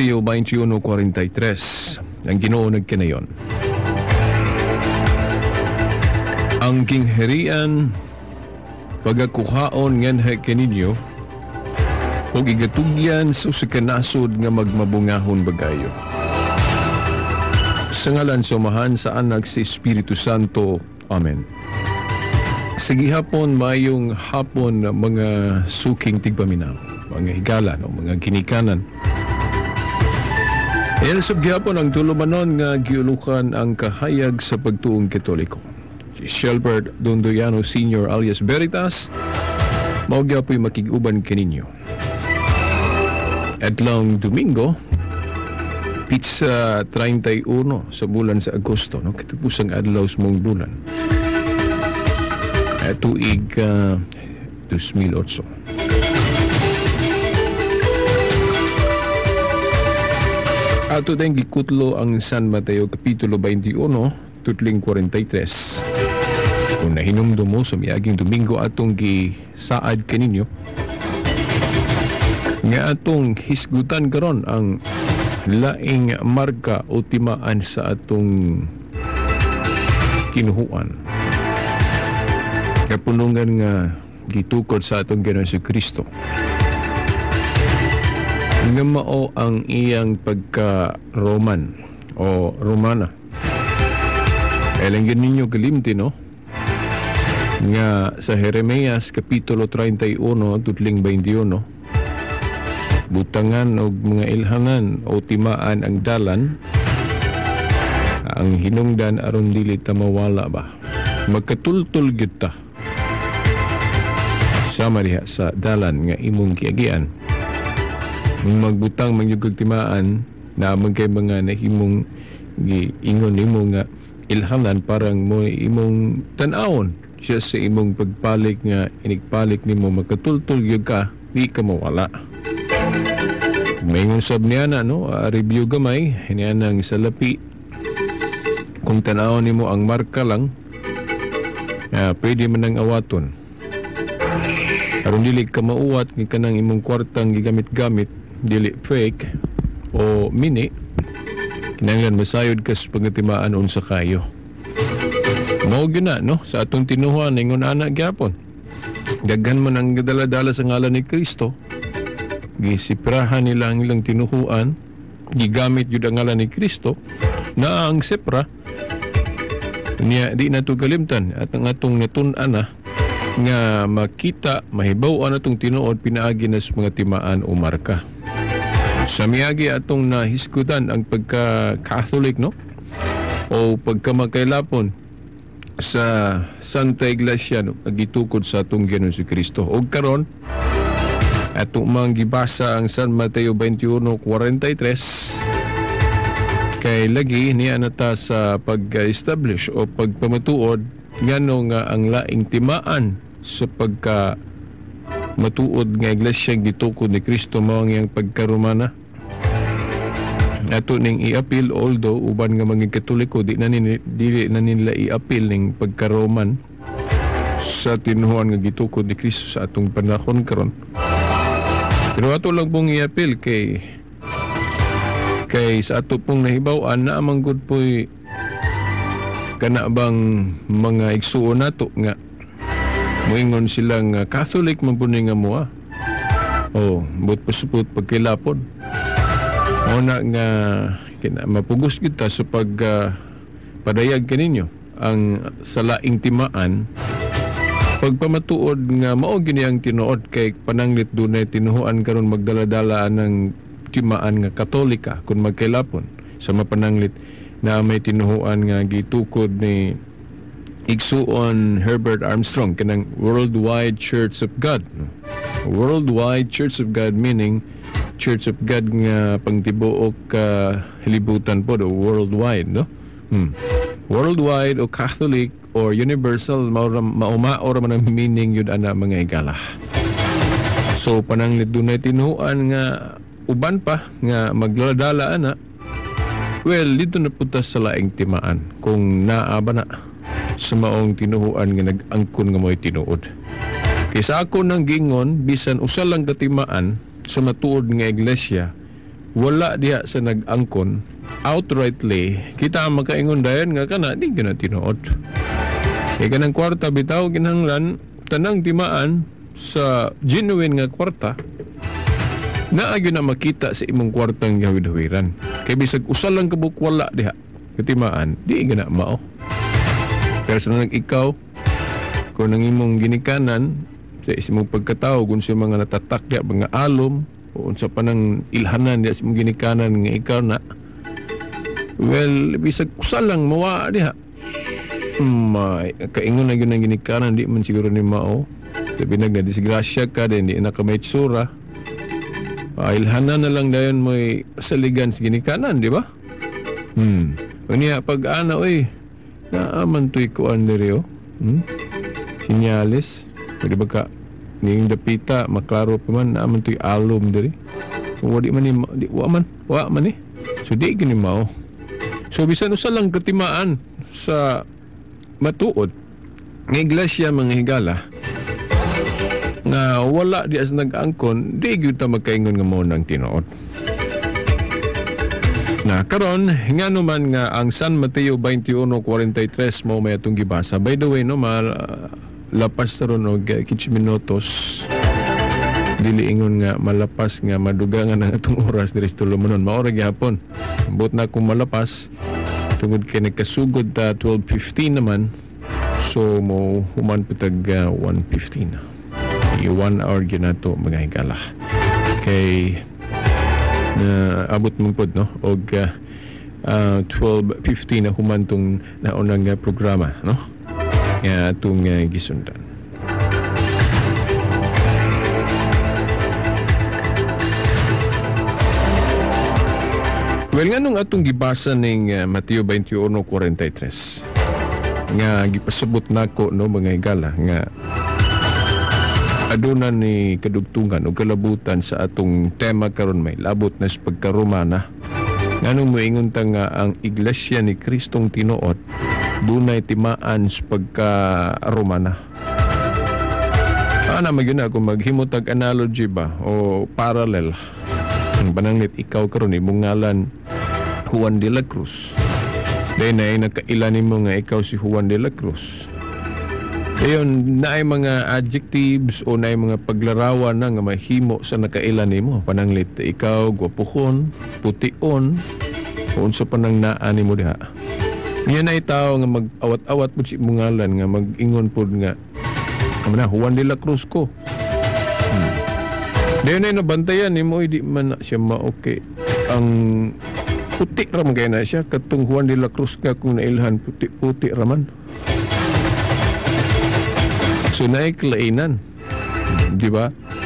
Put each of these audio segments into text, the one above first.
Mateo 21:43. Ang Ginoo nagkinayon, ang kingharian pagakuhaon nganha kaninyo ug igatugyan sa usa ka nasod nga magmabungahon bagayo. Sa ngalan sumahan sa Anak si Espiritu Santo. Amen. Sige hapon, mayong hapon mga suking tigpaminaw, mga higala, no? Mga ginikanan. Ilasab gihapon ang tulumanon nga giulukan ang kahayag sa pagtuong Katoliko. Si Shelbert Dondoyano Sr. alias Veritas, mao gyapon makig-uban kaninyo. Adlong Domingo, pizza 31 sa bulan sa Agosto, no? Katapusang adlaw sa mong bulan. Tuig 2008. Ato tayong gikutlo ang San Mateo Kapitulo 21, tutling 43. Kung nahinumdum mo sa miaging Domingo atong gisaad kaninyo, nga atong hisgutan karon ang laing marka o timaan sa atong kinuhuan. Kapunungan nga gitukod sa atong Ginoong Jesucristo. Nga mao ang iyang pagka-Roman o Romana. Kailangan ninyo kalimti, no? Nga sa Jeremias Kapitulo 31, tutling 21, butangan o mga ilhangan o timaan ang dalan, ang hinungdan aron dili ta mawala ba. Magkatultul gyud ta sama diha sa dalan nga imong giagian. Magbutang mangyugog timaan na magkay mga nahimong giingon nimo nga ilhanan parang mo imong tan-awon siya sa imong pagpalik nga inigpalik nimo magkatultul gyud ka, di ka mawala. Mayingon sab niya na, no? Review gamay niya nang salapi. Kung tan-awon nimo ang marka lang, pwede man nang awaton. Aron dili ka mauwat ng kanang imong kwartang gigamit-gamit, dili fake o mini, kinahanglan masayod ka sa pagatimaan unsa kayo. Mao gyud na, no? Sa atong tinuhan ingon ana gyapon. Daghan man ang dala-dala sa ngalan ni Kristo. Gisiprahan nila ang ilang tinuhuan, gigamit gyud ang ngalan ni Kristo na ang sipra niya di na to kalimtan at ang atong natun-an na nga makita mahibaw-an atong tinuod pinaagi na sa mga timaan o marka. Sa miagi atong nahisgutan ang pagka-Catholic, no? O pagkamakilapon sa Santa Iglesia, no? Gitukod sa atong Ginoong Jesucristo. O karon atong manggibasa ang San Mateo 21:43 kay lagi niya nata sa pag-establish o pagpamatuod ngano nga ang laing timaan sa pagka matuod nga iglesia gitukod ni Kristo mao ang pagkaromana. Ato ning i-appeal, although uban nga mga Katoliko dili na nila i-appeal ning pagkaroman sa tinuhuan nga gitukod ni Kristo sa atong panahon karon. Pero ato lang pong i-appeal kay sa ato pong nahibaw-an na amang good po'y kana bang mga igsuon nato nga moingon silang Catholic man po nga mo but pasupot pagkilapon una nga mapugos kita sa padayag kaninyo ang salaing timaan pagpamatuod nga mao gini ang tinuod kay pananglit dunay tinuhuan karon magdala-dala ng timaan nga Katolika kung magkailapon sa mapananglit na may tinuhuan nga gitukod ni igsuon Herbert Armstrong kanang Worldwide Church of God. Worldwide Church of God meaning Church of God nga pangtibuok hilibutan po, worldwide, no? Worldwide o Catholic or universal mauma or man ang meaning yun ana mga higala. So pananglit dunay tinuhuan nga uban pa nga magladala ana. Well, dito na punta sa laing timaan kung naaba na sa maong tinuhuan nga nag-angkon nga mo'y tinuod. Kaysa ako nang gingon, bisan usa lang katimaan sa matuod nga iglesia, wala diha sa nag-angkon outrightly, kita ang makaingon dayon nga kana di gina tinuod. Kaya kanang kwarta bitaw kinahanglan tanang timaan sa genuine nga kwarta na agyo na makita sa imong kwartang gawid-hawiran. Kay bisag usa lang kabuk wala diha katimaan, di gina mao. Pero sa ikaw kung nang imong ginikanan sa imong pagkatao kung sa mga natatak diha mga alom o sa panang ilhanan diha sa imong ginikanan nga ikaw na, well, bisag usa lang mawa diha. Kaingon na yun ang ginikanan, di man siguro ni mao. Sabi na disgrasya ka din, di na ka may tsura. Ilhanan na lang dayon mo'y saligan sa ginikanan, di ba? Kanya pag-ana, naaman to'y kuan diri, sinyalis. Di ba ka, ngayong dapita, maklaro pa man, naaman to'y alom diri. So, wadi man ni, wa man eh. So, di gini mao. So, bisan usa lang katimaan sa matuod ng iglesia mga higala nga wala di as nag-angkon, di gyud ta magkaingon nga mao nang tinuod. Na karon nga naman nga ang San Mateo 21:43 mo may atong gibasa. By the way, no, malapas ron og 15 minutos. Dili ingon nga malapas nga madugangan ang atong oras diri sa tulumanon. Mao ra gyapon. Ambot na akong malapas tungod kay nagkasugod ta 12:15 naman. So mo human pitag 1:15. 1 hour ginato mga higala. Kay abot mong pod no og 12:15 na human tong naunang programa no. Nga atong gisundan. Well, nga nung atong gibasa ning Mateo 21:43 nga gipasabot nako no mga higala nga aduna ni kadugtungan o kalabutan sa atong tema karon may labot na sa pagkaromana. Nga nung moingon ta nga ang iglesia ni Kristong tinuod dunay timaan sa pagkaromana. Ana magyuna ako maghimutag analogy ba o parallel. Ang pananglit ikaw karon imong ngalan Juan de la Cruz. Dahil na ay nakailan mo nga ikaw si Juan de la Cruz. Dayon, na ay mga adjectives o na ay mga paglarawan na nga mahimo sa nakailan mo. Pananglit, ikaw, gwapuhon, pution, kung sa panang naani mo diha. Yan ay tao nga mag-awat-awat po si mungalan nga mag-ingon po nga Juan de la Cruz ko. Dayon ay nabantayan ni mo, di man na siya ma-okay. Ang puti raman kaya na siya. Katong Juan de la Cruz nga kung nailhan, puti raman. So, naiklainan. Di ba?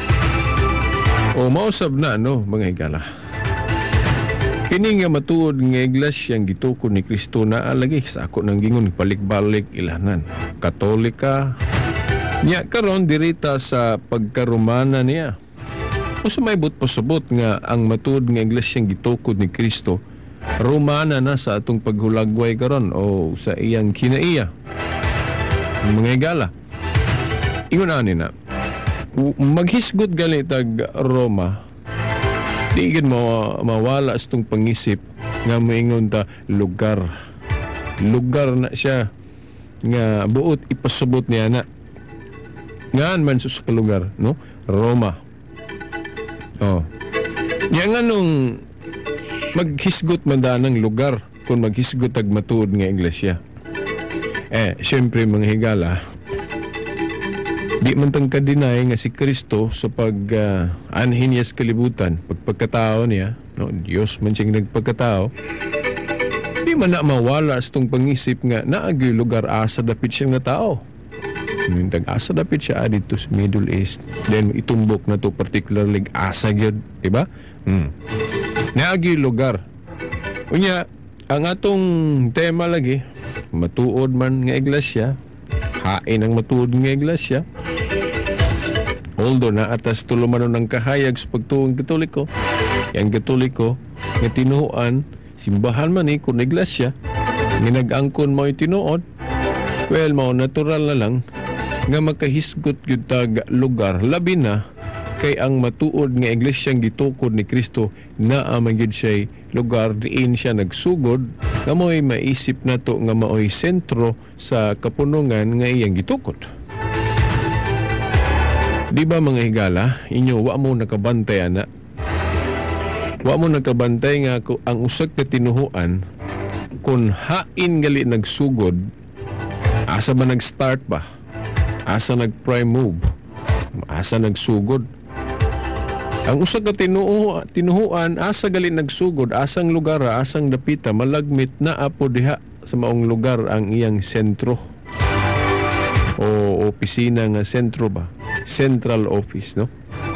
O mausab na, no, mga higala. Kini nga matuod nga iglesia ang gitukod ni Kristo na alagi sa ako nang gingon balik-balik ilanan. Katolika. Nya karon dirita sa pagkaromana niya. O sumaybot pasabot nga ang matuod nga iglesia ang gitukod ni Kristo Romana na sa atong paghulagway karon o sa iyang kinaiya. Mga higala. Ingon ani na. Maghisgot gali tag Roma. Di gid mawala sa itong pangisip nga moingon ta lugar. Lugar na siya nga buot ipasabot niya na. Ngaan man sa lugar, no? Roma. Oh. Nga nung maghisgot man ng lugar kung maghisgot tag matuod nga iglesia. Siyempre mga higala, di man tang kadinay nga si Kristo sa anhin niya sa kalibutan, pagpagkatao niya, no, Diyos man siyang nagpagkatao, di man na mawala sa itong pangisip nga naagi lugar asa dapit siyang na tao. Asa dapit siya dito sa Middle East. Then itumbok na to particularly asa gyud, di ba? Naagi lugar. Unya, ang atong tema lagi, matuod man nga iglesia, hain ang matuod nga iglesia. Although na atas tulumanon ng kahayag sa pagtuong Katoliko, yang Katoliko nga tinuoan, simbahan man ni kung iglesia, nga nag-angkon mo tinuod, well, mao natural na lang nga makahisgot gyud tag lugar labi na kay ang matuod nga iglesyang gitukod ni Kristo naa man gyud siya lugar diin siya nagsugod nga mo'y maisip nato nga maoy sentro sa kapunungan nga iyang gitukod. Di ba mga higala, inyo wa mo nakabantay ana? Wa mo nakabantay nga ang usag ka tinuhuan kung hain gali nagsugod, asa ba nag-start ba? Asa nag-prime move? Asa nagsugod? Ang usag ka tinuhuan, asa gali nagsugod, asang lugar, asang dapita, malagmit na apo diha sa maong lugar ang iyang sentro. O opisina nga sentro ba? Central office, no?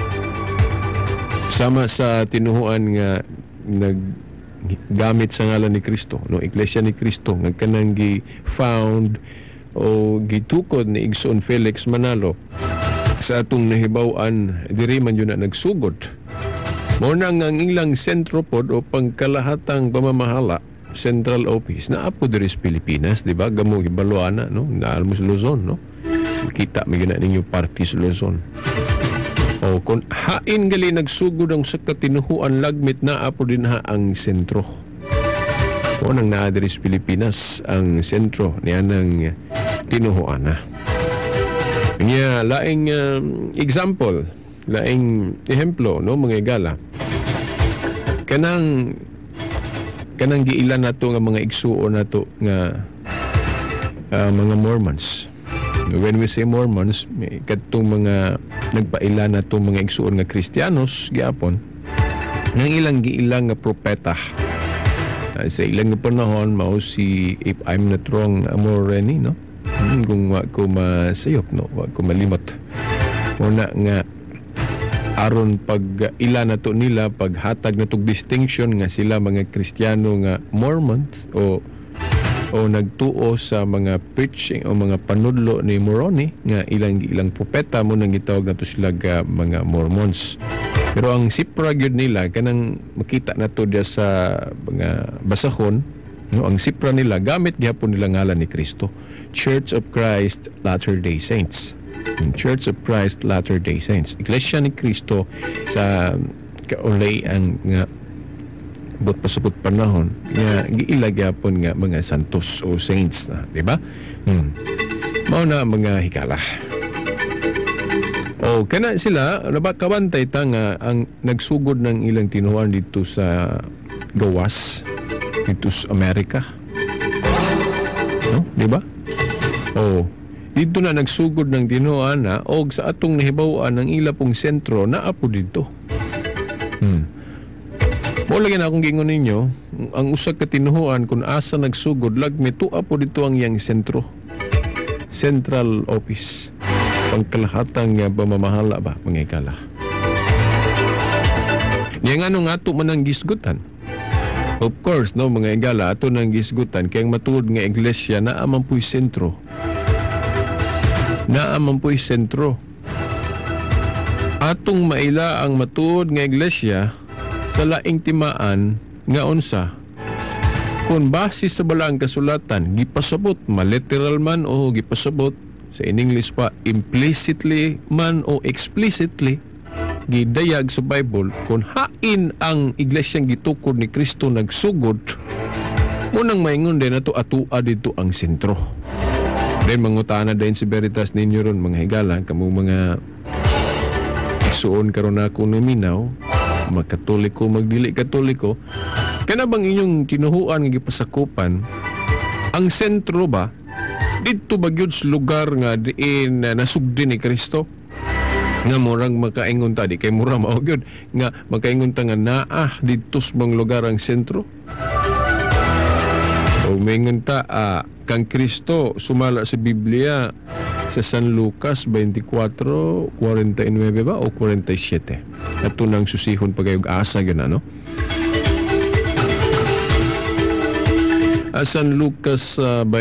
Sama sa tinuhuan nga naggamit sa ngalan ni Kristo, no? Iglesia ni Kristo nga kanang gi-found o gitukod ni Igsoon Felix Manalo sa atong nahibaw-an diri man yun na nagsugod. Mao na nga ang ilang sentro pod o pangkalahatang pamamahala, central office na apo diri sa Pilipinas, di ba? Gamo gibaluana, no? Naalmo sa Luzon, no? Kita may gina ninyo party sa Luzon. O kung hain gali nagsugod ang sa katinuhuan, lagmit na apo din ha ang sentro. O nang naa diri sa Pilipinas ang sentro niya ng tinuhuan na. Niya, laing example, laing ehemplo, no, mga igala. Kanang giilan nato nga mga igsuo nato nga mga Mormons. When we say Mormons, may kadtong mga nagpaila nato mga igsuon nga Kristiyanos gyapon nang ilang giilang nga propeta. Sa ilang panahon mao si, if I'm not wrong, Amoreni, no? Kung wa ko masayop, no? Wa ko malimot. Muna nga aron pag ila na to nila, paghatag na tong distinction nga sila mga Kristiyano nga Mormon o nagtuo sa mga preaching o mga panudlo ni Moroni nga ilang propeta mo nang gitawag na to sila ga mga Mormons. Pero ang sipra gyud nila kanang makita nato dia sa mga basahon, no, ang sipra nila gamit gyapon nila ngalan ni Kristo. Church of Christ Latter-day Saints. Church of Christ Latter-day Saints. Iglesia ni Kristo sa kaulay ang nga but pasabot panahon nga giila gyapon nga mga santos o saints na, di ba? Mao na mga hikala. O kana sila kabantay ta nga ang nagsugod ng ilang tinuhan dito sa gawas dito sa Amerika, no, di ba? O dito na nagsugod ng tinuhan na o sa atong nahibawan ng ila pong sentro na apo dito. Mo lagi na akong gingon ninyo, ang usag ka tinuhuan kung asa nagsugod lagmi tu apo dito ang iyang sentro, central office, pangkalahatang pamamahala ba mga ikala. Niya nga nung ato man ang gisgutan. Of course, no, mga igala, ato nang gisgutan kay ang matuod nga iglesia na amang puy sentro. Na amang puy sentro. Atong maila ang matuod nga iglesia sa laing timaan nga unsa. Kung base sa balang kasulatan, gipasabot, maliteral man o gipasabot, sa in English pa, implicitly man o explicitly, gidayag sa Bible, kung hain ang iglesyang gitukod ni Kristo nagsugod, munang maingon din na to atua dito ang sentro. Then mangutana din si Veritas ninyo ron mga higala, kamo mga igsuon karon ako numinaw, magkatoliko, magdili katoliko, kana bang inyong tinuhuan nga gipasakupan ang sentro ba dito ba gyud sa lugar nga diin nasugdi ni Kristo nga murang makaingon ta di kay mura mao gyud nga makaingon ta nga naa dito sa bang lugar ang sentro o maingon ta kang Kristo sumala sa Biblia sa San Lucas 24:49 ba o 47. Ato nang susihon pagayog asa gyud no. San Lucas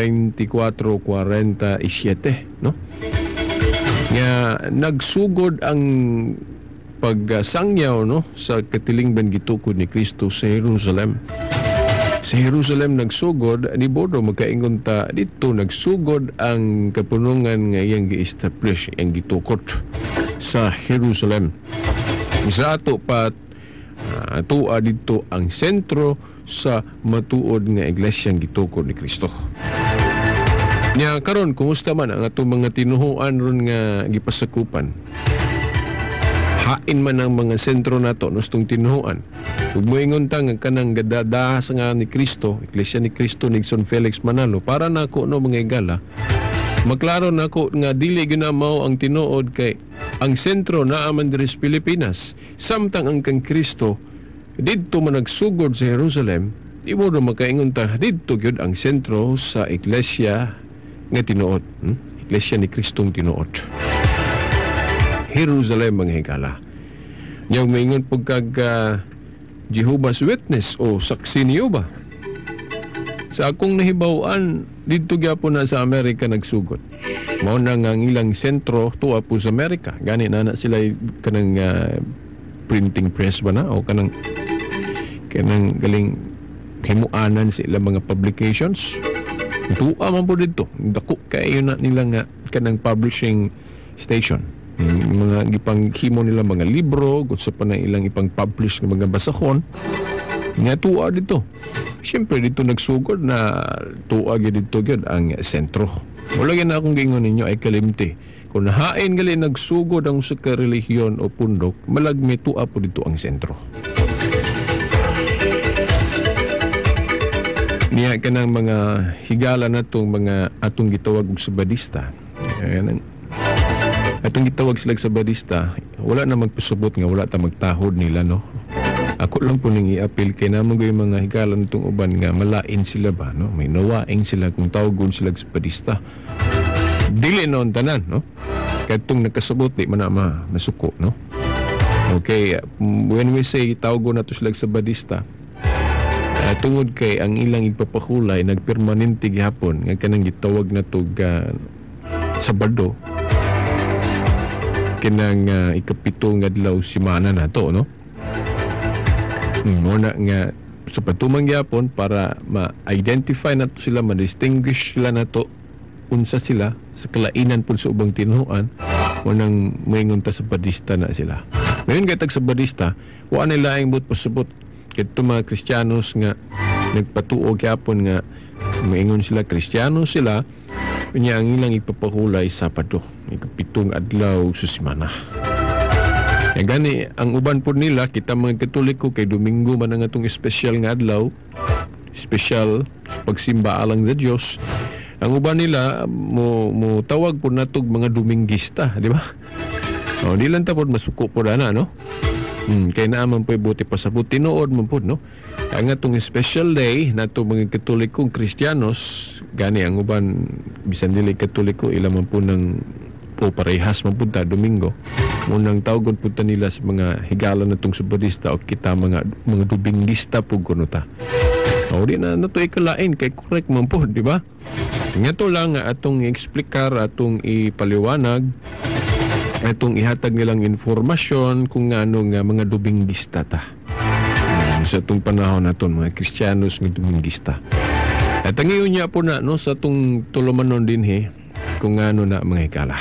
24:47, no. Nga nagsugod ang pagsangyaw no sa katilingban gitukod ni Kristo sa Jerusalem. Sa Jerusalem nagsugod, ni Bodo magkaingon ta dito nagsugod ang kapunungan nga iyang gi-establish, ang gitukod. sa Jerusalem. Sa ato pat tuwa dito ang sentro sa matuod nga iglesyang gitukod ni Kristo. Nya karon kumusta man ang atong mga tinuhuan ron nga gipasakupan? Hain man ang mga sentro nato nustong tinuhuan. Ug moingon ta nga kanang gadadahas nga ni Kristo, iglesia ni Kristo ni Son Felix Manalo, para nako no mga igala. Maklaro nako nga dili ginamaw ang tinuod kay ang sentro naa man diri sa Pilipinas, samtang ang kang Kristo didto man nagsugod sa Jerusalem. Imo do makaingon ta didto gyud ang sentro sa iglesia nga tinuod, iglesia ni Kristong tinuod. Jerusalem mga higala. Yang maingon po kag Jehovah's Witness o saksi niyo ba? Sa akong nahibawan, dito gyapon na sa Amerika nagsugod. Mao na nga ang ilang sentro tuwa po sa Amerika. Gani na sila kanang printing press ba na o kanang galing himuanan sa ilang mga publications. Tuwa man po dito. Dako kayo na nila nga kanang publishing station. Mga ipanghimo nila mga libro, gusto pa na ilang ipang-publish ng mga basahon. Nga tuwa dito. Siyempre dito nagsugod na tuwa dito gyud ang sentro. Wala gyud na akong gingon ninyo ay kalimti. Kung hain gali nagsugod ang sa relihiyon o pundok, malagmi tuwa po dito ang sentro. Niya ka ng mga higala na itong mga atong gitawag og sabadista. Atong gitawag sila sabadista, wala na magpasubot nga wala ta magtahod nila, no? Ako lang po nang i-appeal kay namang yung mga higala nitong uban nga malain sila ba, no? May nawaing sila kung tawagon sila sabadista. Dili noon tanan, no? Kaya itong nakasabot, di man na masuko, no? Okay, when we say tawagon na to sila sabadista, tungod kay ang ilang ipapahulay nagpermanente gihapon nga kanang gitawag na to Sabado kinang ikapito nga adlaw simana na to, no? Muna nga sa patumang gihapon para ma-identify na to sila, ma-distinguish sila na to unsa sila sa kalainan po sa ubang tinuan, munang moingon ta sa badista na sila. Ngayon gatag sa badista, wa nila ang but pasubot kito mga Kristiyanos nga nagpatuo gyapon nga moingon sila Kristiyano sila, nya ang ilang ipapahulay Sabado, ikapitong adlaw sa semana. E gani ang uban po nila kita mga Katoliko kay Domingo man ang atong espesyal nga adlaw, espesyal sa pagsimba alang sa Dios. Ang uban nila mo tawag po natog mga Dominguista, di ba? O di lang tapod masuko po na, no? Kaya naman po ibuti pasabot tinuod man po, no? Ang atong special day nato mga Katolikong Kristiyanos, gani ang uban bisan dili Katoliko ila man po ng parehas man punta Domingo. Munang tawgon punta nila sa mga higala natong Sabadista o kita mga Dominguista po kuno ta. O di na nato ikalain kay correct man po, di ba? Ngato lang atong i-explicar, atong ipaliwanag, atong ihatag nilang informasyon kung ano nga mga Dominguista ta. Sa itong panahon naton mga Kristiyanos ng Dominguista. At ang iyon niya po na no, sa itong tulumanon din kung ano na mga hikala.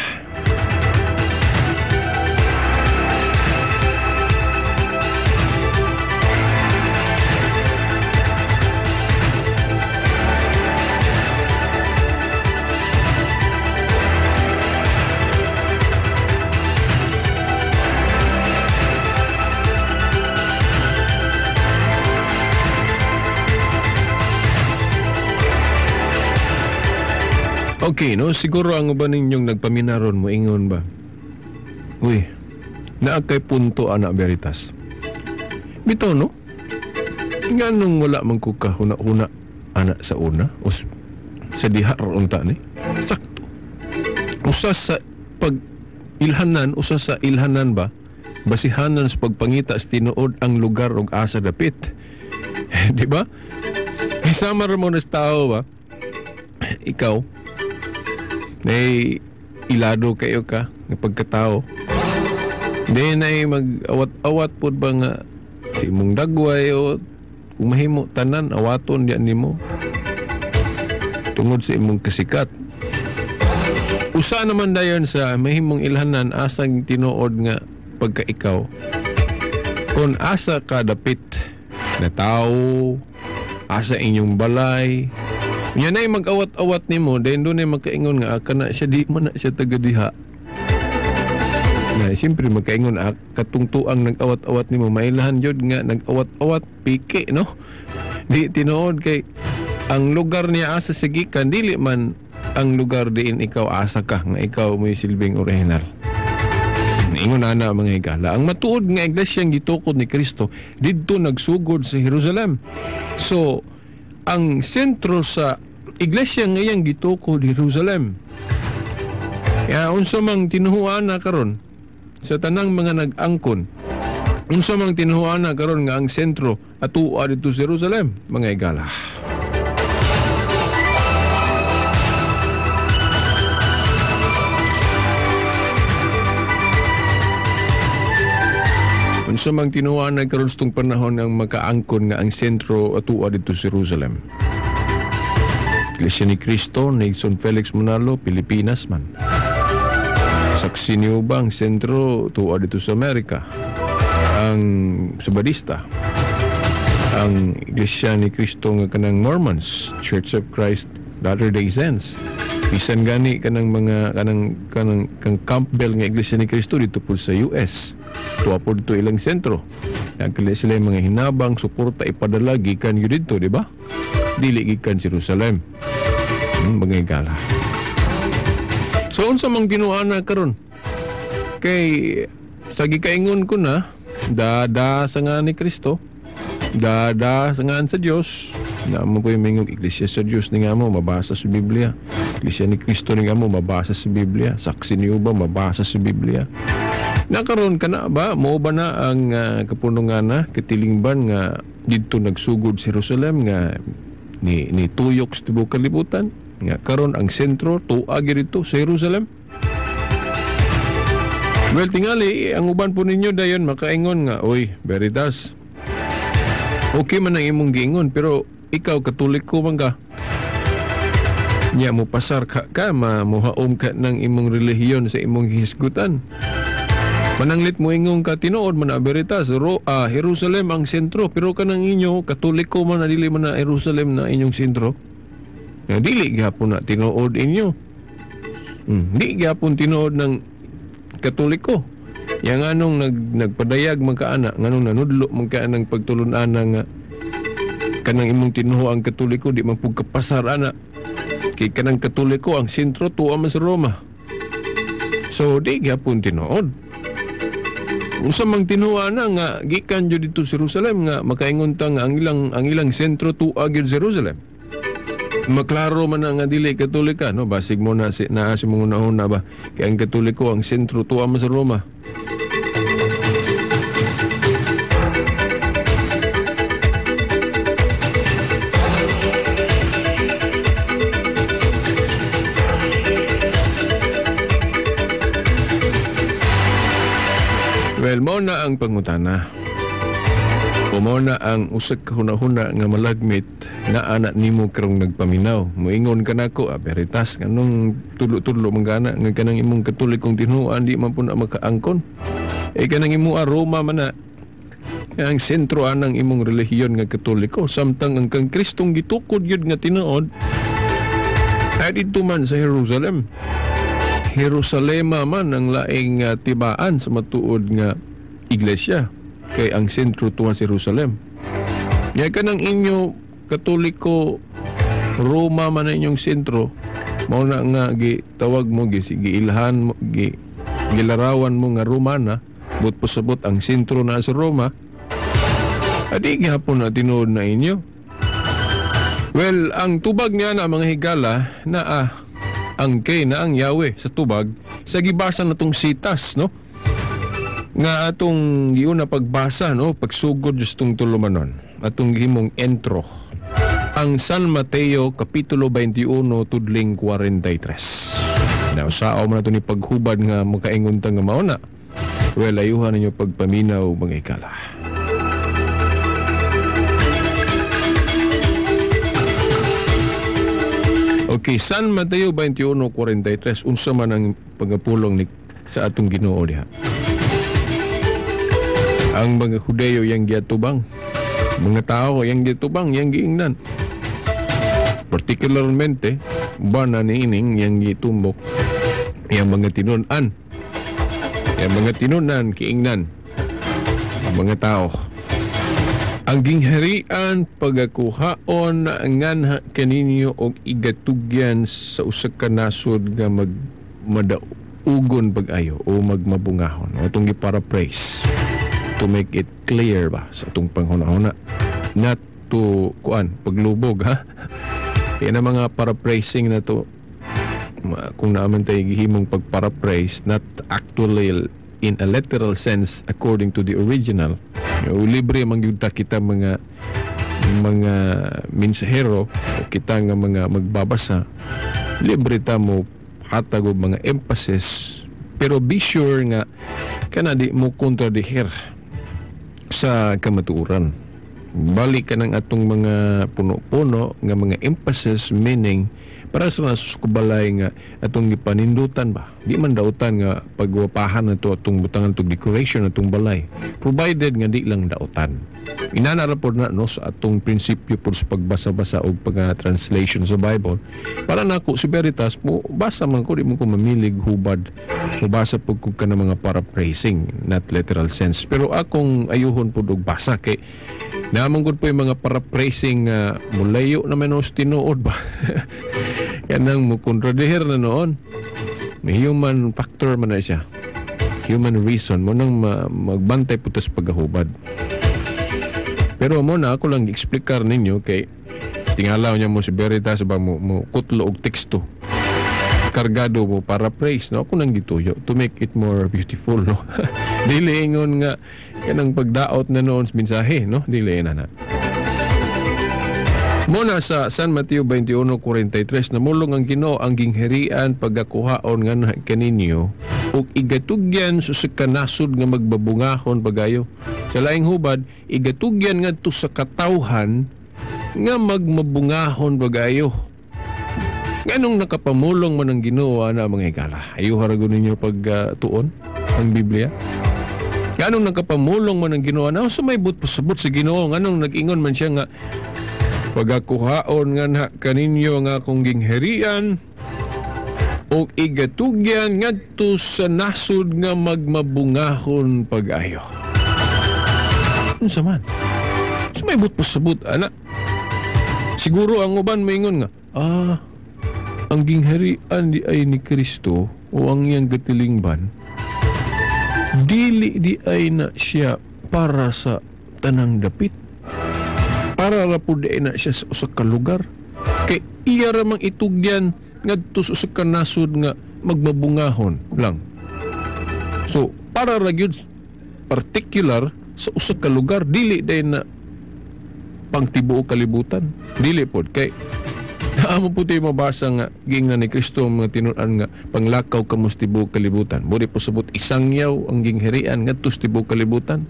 Okay, no? Siguro ang uban ninyong nagpaminaron mo, ingon ba? Uy, naakay punto, anak Veritas. Bito, no? Nga nung wala man ko kahuna-huna, anak sa una, o sa dihar unta ni. Sakto. Usa sa pag-ilhanan, usa sa ilhanan ba, basihanan sa pagpangita sa tinuod ang lugar o asa dapit. Di ba? Isama mo na sa tao ba? Ikaw, may ilado kayo ka ng pagkatao. Hindi na mag-awat-awat po ba nga si mong dagway o kung mahimo tanan, awaton diyan nimo tungod sa imong kasikat. Usa naman dayon sa mahimong ilhanan asang tinuod nga pagka ikaw. Kung asa ka dapit na tao, asa inyong balay, yan ay mag-awat-awat nimo, dahil doon ay magkaingon nga aka na siya, di man na siya taga-diha. Na siyempre magkaingon katungtuang nag-awat-awat nimo, mailahan jud nga nag-awat-awat piki, no? Di tinuod kay ang lugar niya asa sigikan, dili man ang lugar diin ikaw asa ka nga ikaw mo'y silbing original. Ingon na mga higala, ang matuod nga iglesyang gitukod ni Kristo didto nagsugod sa Jerusalem. So ang sentro sa iglesia ngayang gitukod Jerusalem. Ya unsa mang tinuhuan na karon sa tanang mga nag-angkon, unsa mang tinuhuan na karon nga ang sentro atua dito sa Jerusalem, mga higala. Unsa mang tinuan na karon stong panahon ang makaangkon nga ang sentro atua dito sa Jerusalem. Iglesia ni Cristo, Nelson Felix Manalo, Pilipinas man. Saksi ni ubang sentro atua dito sa Amerika. Ang Subadista. Ang Iglesia ni Cristo nga kanang Mormons, Church of Christ Latter-day Saints. Bisan gani kanang mga kanang Campbell nga Iglesia ni Cristo dito po sa US. Tuwa po dito ilang sentro. Nagkali sila yung mga hinabang, suporta, ipadala, gikan yun dito, di ba? Dili gikan Jerusalem. Mga higala. So, unsa mang ginuana karon? Kay, sa gikaingon ko na, dada sa nga ni Kristo, dada sa nga sa Diyos, nga mo ko yung mingog Iglesia sa Diyos ni nga mo, mabasa sa Biblia. Iglesia ni Kristo ni nga mo, mabasa sa Biblia. Saksi niyo ba, mabasa sa Biblia. Nakaroon ka na ba? Mo ba na ang kapunungan na katilingban nga dito nagsugod sa Jerusalem nga ni tuyok sa tibuok kalibutan? Nga karon ang sentro tuagi dito sa Jerusalem? Well, tingali, ang uban po ninyo dayon makaingon nga, oy, Veritas, okay man ang imong giingon, pero ikaw Katoliko man ka. Nya mo pasar ka muhaom ka ng imong relihiyon sa imong hisgutan. Mananglit mo ingong ka tinuod man na Veritas, Jerusalem ang sentro, pero kanang inyo Katoliko man na dili man na Jerusalem na inyong sentro. Nga dili gyapon na tinuod inyo. Di gyapon tinuod ng Katoliko. Yang anong nagpadayag magkaana, nganong nanudlo magkaana ng pagtulunan ng kanang imong tinuho ang Katoliko, di man pugkapasar ana. Kay kanang Katoliko ang sentro tuwa man sa Roma. So di gyapon tinuod. Unsa mang tinuwa na nga gikan jud dito sa Jerusalem nga makaingon ta nga ang ilang sentro tuwa gyud Jerusalem. Maklaro man nga dili Katolika, no? Basig mo na si mong una ba kay ang Katoliko ang sentro tuwa man sa Roma. Well, mo na ang pangutana. O mo na ang usag kahuna-huna nga malagmit na anak nimo karong nagpaminaw. Moingon ka nako, Veritas, nganong tulo-tulo manggana nga kanang imong Katolikong tinuan di man po na makaangkon. Kanang imo Roma man na ang sentro anang imong relihiyon nga Katoliko, samtang ang kang Kristong gitukod yun nga tinuod ay dito man sa Jerusalem. Jerusalema man ang laing tibaan sa matuod nga iglesia kay ang sentro tuwa sa Jerusalem. Nga kanang inyo Katoliko Roma man ang inyong sentro, mao na nga gitawag mo giilhan mo gilarawan mo nga Romana, but pasabot ang sentro na sa Roma. Adi gihapon na tinuod na inyo. Well, ang tubag niya na mga higala na ang kay na ang Yahweh sa tubag sa gibasa na tong sitas, no? Nga atong giuna pagbasa, no? Pagsugod just tong tulumanon. Atong himong entro. Ang San Mateo Kapitulo 21 tudling 43. Now, sao man nato ni paghubad nga makaingon ta nga mauna. Well, ayuhan ninyo pagpaminaw mga higala. Okay, San Mateo 21:43 unsa man ang pagapulong ni sa atong Ginoo diha. Ang mga Hudeyo yang giatubang, mga tao yang giatubang, yang giingnan. Particularmente bana niining yang gitumbok yang mga tinunan. Yang mga tinunan kiingnan ang mga tao. Ang gingharian pagakuhaon nganha kaninyo og igatugyan sa usa ka nasod nga madaugon pag-ayo o magmabungahon. O itong gi-paraphrase to make it clear ba sa itong panghuna-huna. Not to paglubog ha. Kaya na mga paraphrasing na to, kung naaman tayo gihimong pag-paraphrase, not actually in a literal sense according to the original. Libre man gyud ta kita mga mensahero o kita nga mga magbabasa, libre ta mo hatag og mga emphasis, pero be sure nga kana di mo kontradihir sa kamatuoran. Balik ka ng atong mga puno-puno nga mga emphasis, meaning para sa nasukubalay nga atong gipanindutan ba. Di man dautan nga pagwapahan na to atong butangan itong decoration atong balay. Provided nga di lang dautan. Inanarapod na no sa atong prinsipyo por sa pagbasa-basa o pag-translation sa Bible. Para na ako, si Veritas mo, basa man ko, di mo ko mamilig hubad. Mubasa po ko ka ng mga paraphrasing, not literal sense. Pero akong ayuhon po og basa kay namanggod po yung mga paraphrasing mulayo naman o tinuod ba. Yan ang mukontradihir na noon. May human factor man na siya. Human reason mo nang magbantay po sa paghahubad. Pero mo na ako lang i-explicar ninyo kay tingalaw niya mo si Veritas ba mo kutlo og teksto. Kargado mo paraphrase, no? Ako nang gituyo to make it more beautiful, no? Dili ingon nga kanang pagdaot na noon sa mensahe, no? Dili na. Muna sa San Mateo 21:43 namulong ang Ginoo ang gingharian pagakuhaon nga kaninyo ug igatugyan sa kanasod nga magbabungahon pagayo. Sa laing hubad, igatugyan ngadto sa katawhan nga magmabungahon pagayo. Nganong nakapamulong man ang Ginoo na mga higala? Ayo haragon ninyo pagtuon ang Biblia. Nganong nakapamulong man ang Ginoo na sumaybot pasabot sa Ginoo, nganong nag-ingon man siya nga pagakuhaon nga kaninyo nga akong gingharian o igatugyan ngadto sa nasod nga magmabungahon pag-ayo. Unsa man? Sumaybot pasabot ana. Siguro ang uban maingon nga, ang gingharian di ay ni Kristo o ang iyang gatilingban, dili di ay na siya para sa tanang dapit. Para ra pud di na siya sa usa ka lugar. Kay iya ra mang itugyan ngadto sa usa ka nasod nga magmabungahon lang. So, para ra gyud particular sa usa ka lugar, dili day na pang tibuok kalibutan. Dili pod kay amo po tayo mabasa nga gingnan ni Kristo ang mga tinunan nga panglakaw kamos tibuok kalibutan. Budi po sabot isang yaw ang gingharian ngadto sa tibuok kalibutan.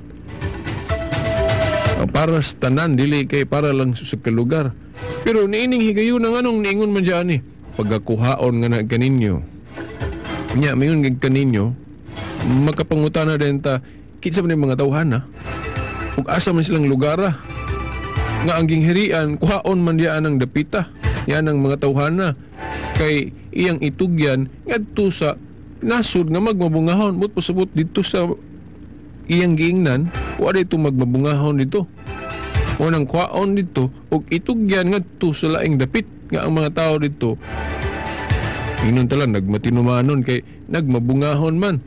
Para sa tanan, dili kay para lang sa lugar. Pero niining higayon ang anong niingon man dyan eh. Pagkakuhaon nga na kaninyo. Nya, mayon nga kaninyo, makapangutana din ta, kitsa man yung mga tawhana, kung asa man silang lugara, nga ang gingharian, kuhaon man diyan ang dapita, yan ang mga tawhana, kay iyang itugyan, ngadto sa nasod nga magmabungahon, but pasabot dito sa iyang giingnan, wala ito magmabungahon dito. Unang kwaon dito, ug itugyan ngadto sa laing dapit nga ang mga tao dito. Inon talang nagmatinumanon kay nagmabungahon man.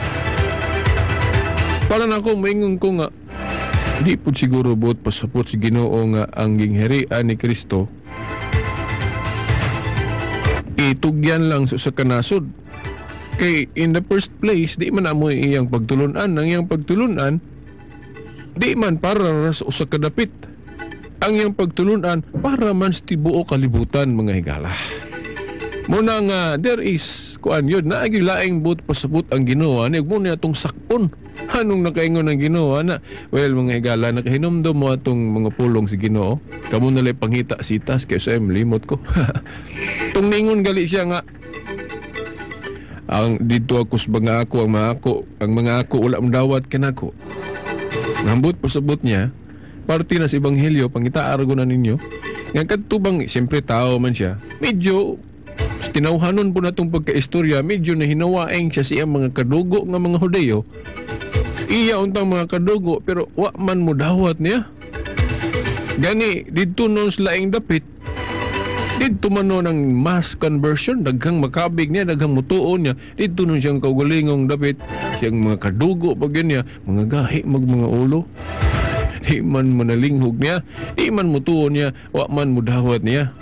Para na ako maingon ko nga, di po siguro buot pasapot si Ginoo nga ang gingharian ni Kristo itugyan lang sa kanasod. Kay in the first place, di man amoy iyang pagtulunan. Ang iyang pagtulunan, di man para sa usa ka dapit. Ang iyang pagtulunan, para man sa tibuo kalibutan, mga higala. Muna nga, there is, kuan yun, naagi laing buot pasabot ang Ginoo. Muna itong sakpon. Anong nakaingon ng Ginoo ana? Well, mga higala, nakahinumdum mo atong mga pulong si Ginoo. Kamo na lay pangita sitas kay sa limot ko. Tung ningon gali siya nga ang dito ako sa mga ako ang mga ako wala mdawat kanako. Nambot po sabot niya, parte na sa ebanghelyo pangita argo na ninyo. Nga kadtubang siyempre tao man siya. Medyo tinawhanon po natong pagkaistorya, medyo nahinawaeng siya siyang mga kadugo nga mga Hudeyo. Iya untang mga kadugo pero wa man mo dawat niya. Gani didto non laing dapit. Didto man no ng mass conversion, daghang makabig niya, daghang mutuon niya. Didto nun siyang kaugalingong dapit, siyang mga kadugo pag niya, mga gahi mga ulo. Di man manalinghog niya, di man mutuon niya, wa man mudawat niya.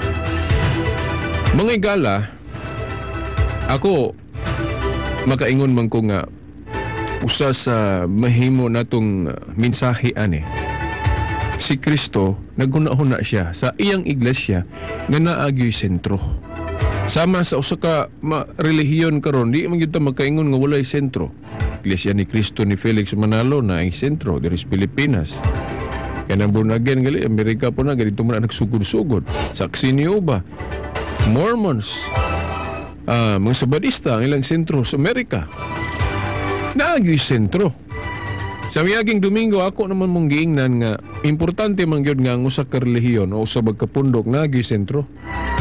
Mga igala, ako makaingon man ko nga usa sa mahimo natong mensahe ani. Si Kristo naghuna-huna siya sa iyang iglesia nga naagyo'y sentro. Sama sa usa ka relihiyon karon, di man gyud ta makaingon nga walay sentro. Iglesia ni Kristo ni Felix Manalo na ay sentro diri sa Pilipinas. Kaya nang born again gali Amerika po na ganito man nagsugod-sugod. Saksi ni Uba, Mormons, mga Sabadista ang ilang sentro sa Amerika. Naagyo'y sentro. Sa miyaging Domingo, ako naman mong giingnan nga importante man gyud nga ang usa ka relihiyon o usa ka pundok naagyo'y sentro.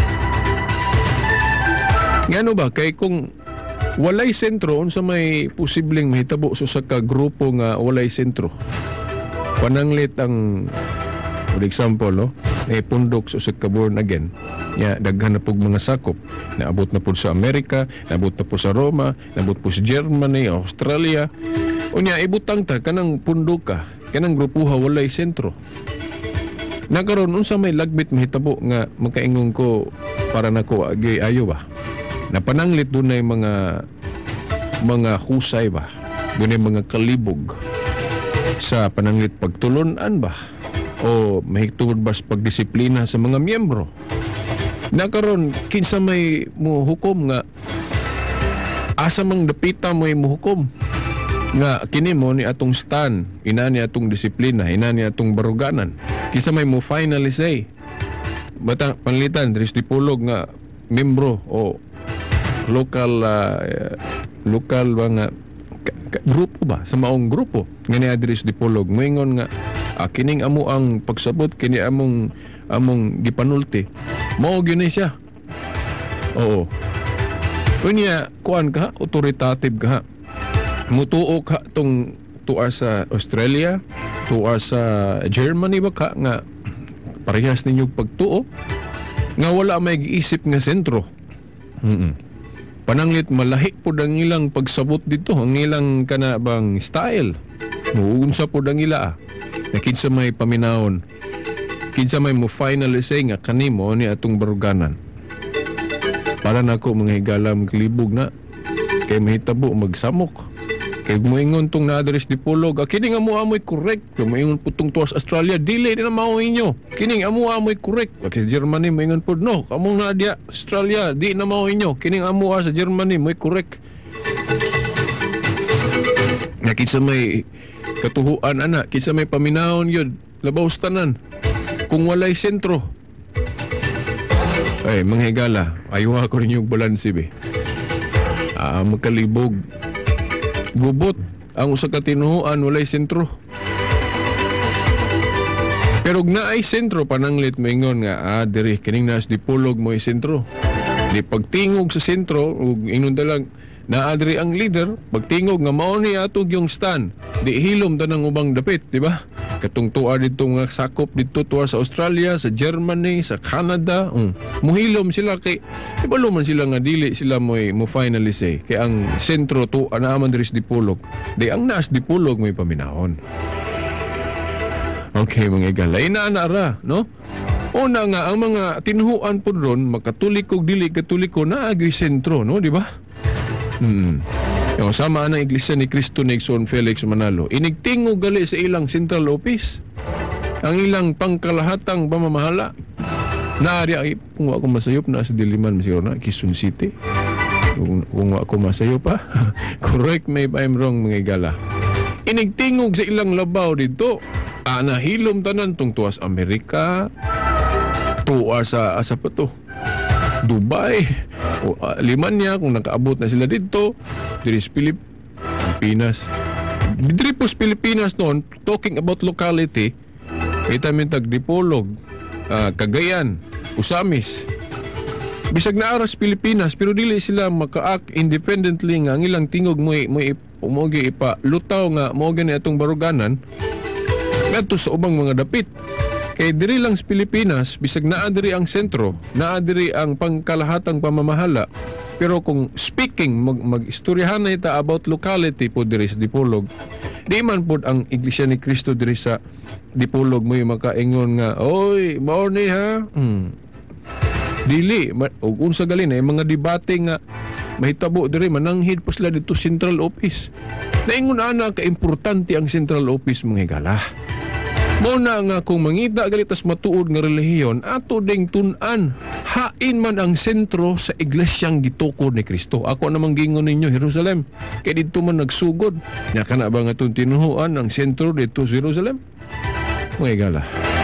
Ngano ba kay kung walay sentro unsa may posibleng mahitabo sa usa ka grupo nga walay sentro? Pananglit ang for example, no? Pundok sa usa ka born again. Ya, daghan na pug mga sakop. Naabot na pud sa Amerika, naabot na po sa Roma, naabot po sa Germany, Australia. Unya ibutang ta kanang pundok ka, kanang grupuha walay sentro. Nakaron unsa may lagbit mahitabo nga makaingon ko para nako agi ayo ba? Napananglit dunay mga husay ba? Dunay mga kalibog sa pananglit pagtulunan ba? O mahitungod ba sa pagdisiplina sa mga miyembro? Nakaron kinsa may muhukom nga asa mang dapita mo muhukom nga kini mo ni atong stand, ina ni atong disiplina, ina ni atong baruganan. Kinsa may mo finalize batang panlitan diri sa Dipolog nga membro o local mga grupo ba sa maong grupo nga ni diri sa Dipolog moingon nga kining amo ang pagsabot kini among gipanulti mao gyud ni siya. Oo, kunya kuan ka authoritative ka, mutuo ka tong tuwa sa Australia, tuwa sa Germany ba ka nga parehas ninyo pagtuo nga wala may giisip nga sentro. Pananglit malahi po ang ilang pagsabot dito, ang ilang kanabang style. Muunsa po ang ila na kinsa may paminahon, kinsa may mo finalize nga kanimo ni atong baruganan. Para nako mga higala maglibog na kay mahitabo magsamok. Kay moingon tong na-address Dipolog, kining amo amoy correct. Moingon po tong tuwas Australia, dili na mao inyo. Kining amo amoy correct. Kasi Germany moingon po, no, kamong na dia Australia, di na mao inyo. Kining amo sa Germany moy correct. Na kinsa may katuhuan ana, kinsa may paminahon yun, labaw tanan. Kung walay sentro. Ay, mga higala, ayaw ako rin yung balansi be. Magkalibog. Gubot ang usa ka tinuoan walay sentro. Pero na ay sentro pananglit moingon nga diri kining nas Dipolog moy sentro. Di pagtingog sa sentro ug ingon dalang naa diri ang leader, pagtingog nga mao ni atog yung stand. Di hilom ta nang ubang dapit, di ba? Katong tuwa dito nga sakop dito tuwa sa Australia, sa Germany, sa Canada. Muhilom sila kay ibalo man sila nga dili sila mo finalize kay ang sentro to anaaman diri sa Dipolog. Di ang nas Dipolog may paminahon. Okay, mga igala, inaanara, no? Una nga ang mga tinuhuan po ron makatulik og dili katulik ko naagay sentro, no, di ba? Yung sama ang Iglesia ni Cristo ni Igsoon Felix Manalo, inigtingog gali sa ilang central office ang ilang pangkalahatang pamamahala. Naari kung ako masayop na sa Diliman Masiro na Quezon City. Kung ako masayop pa correct me if I'm wrong mga igala. Inigtingog sa ilang labaw dito. Nahilom tanan tong tuwas Amerika, tuwa sa asa pa to, Dubai, o Alemanya kung nakaabot na sila dito, diri sa Pilipinas. Diri po sa Pilipinas noon, talking about locality, kita tag Dipolog, Cagayan, Usamis. Bisag na aras Pilipinas pero dili sila maka-act independently nga ang ilang tingog mo ipa lutaw nga mo gani atong baruganan ngadto sa ubang mga dapit. Kay diri lang sa Pilipinas bisag naa diri ang sentro, naa diri ang pangkalahatang pamamahala. Pero kung speaking mag-istoryahan na ita about locality po diri sa Dipolog, di man pod ang Iglesia ni Cristo diri sa Dipolog mo makaingon nga, oy, mao ni ha. Dili ug unsa gali na mga debate nga mahitabo diri mananghid pa sila dito Central Office. Naingon ana ka importante ang Central Office mga higala. Mao na nga kung mangita galitas matuod nga relihiyon ato ding tun-an hain man ang sentro sa iglesyang gitukod ni Kristo. Ako namang gingon ninyo Jerusalem kay didto man nagsugod. Nya kana ba nga tong tinuhuan ang sentro dito sa Jerusalem? Mga higala.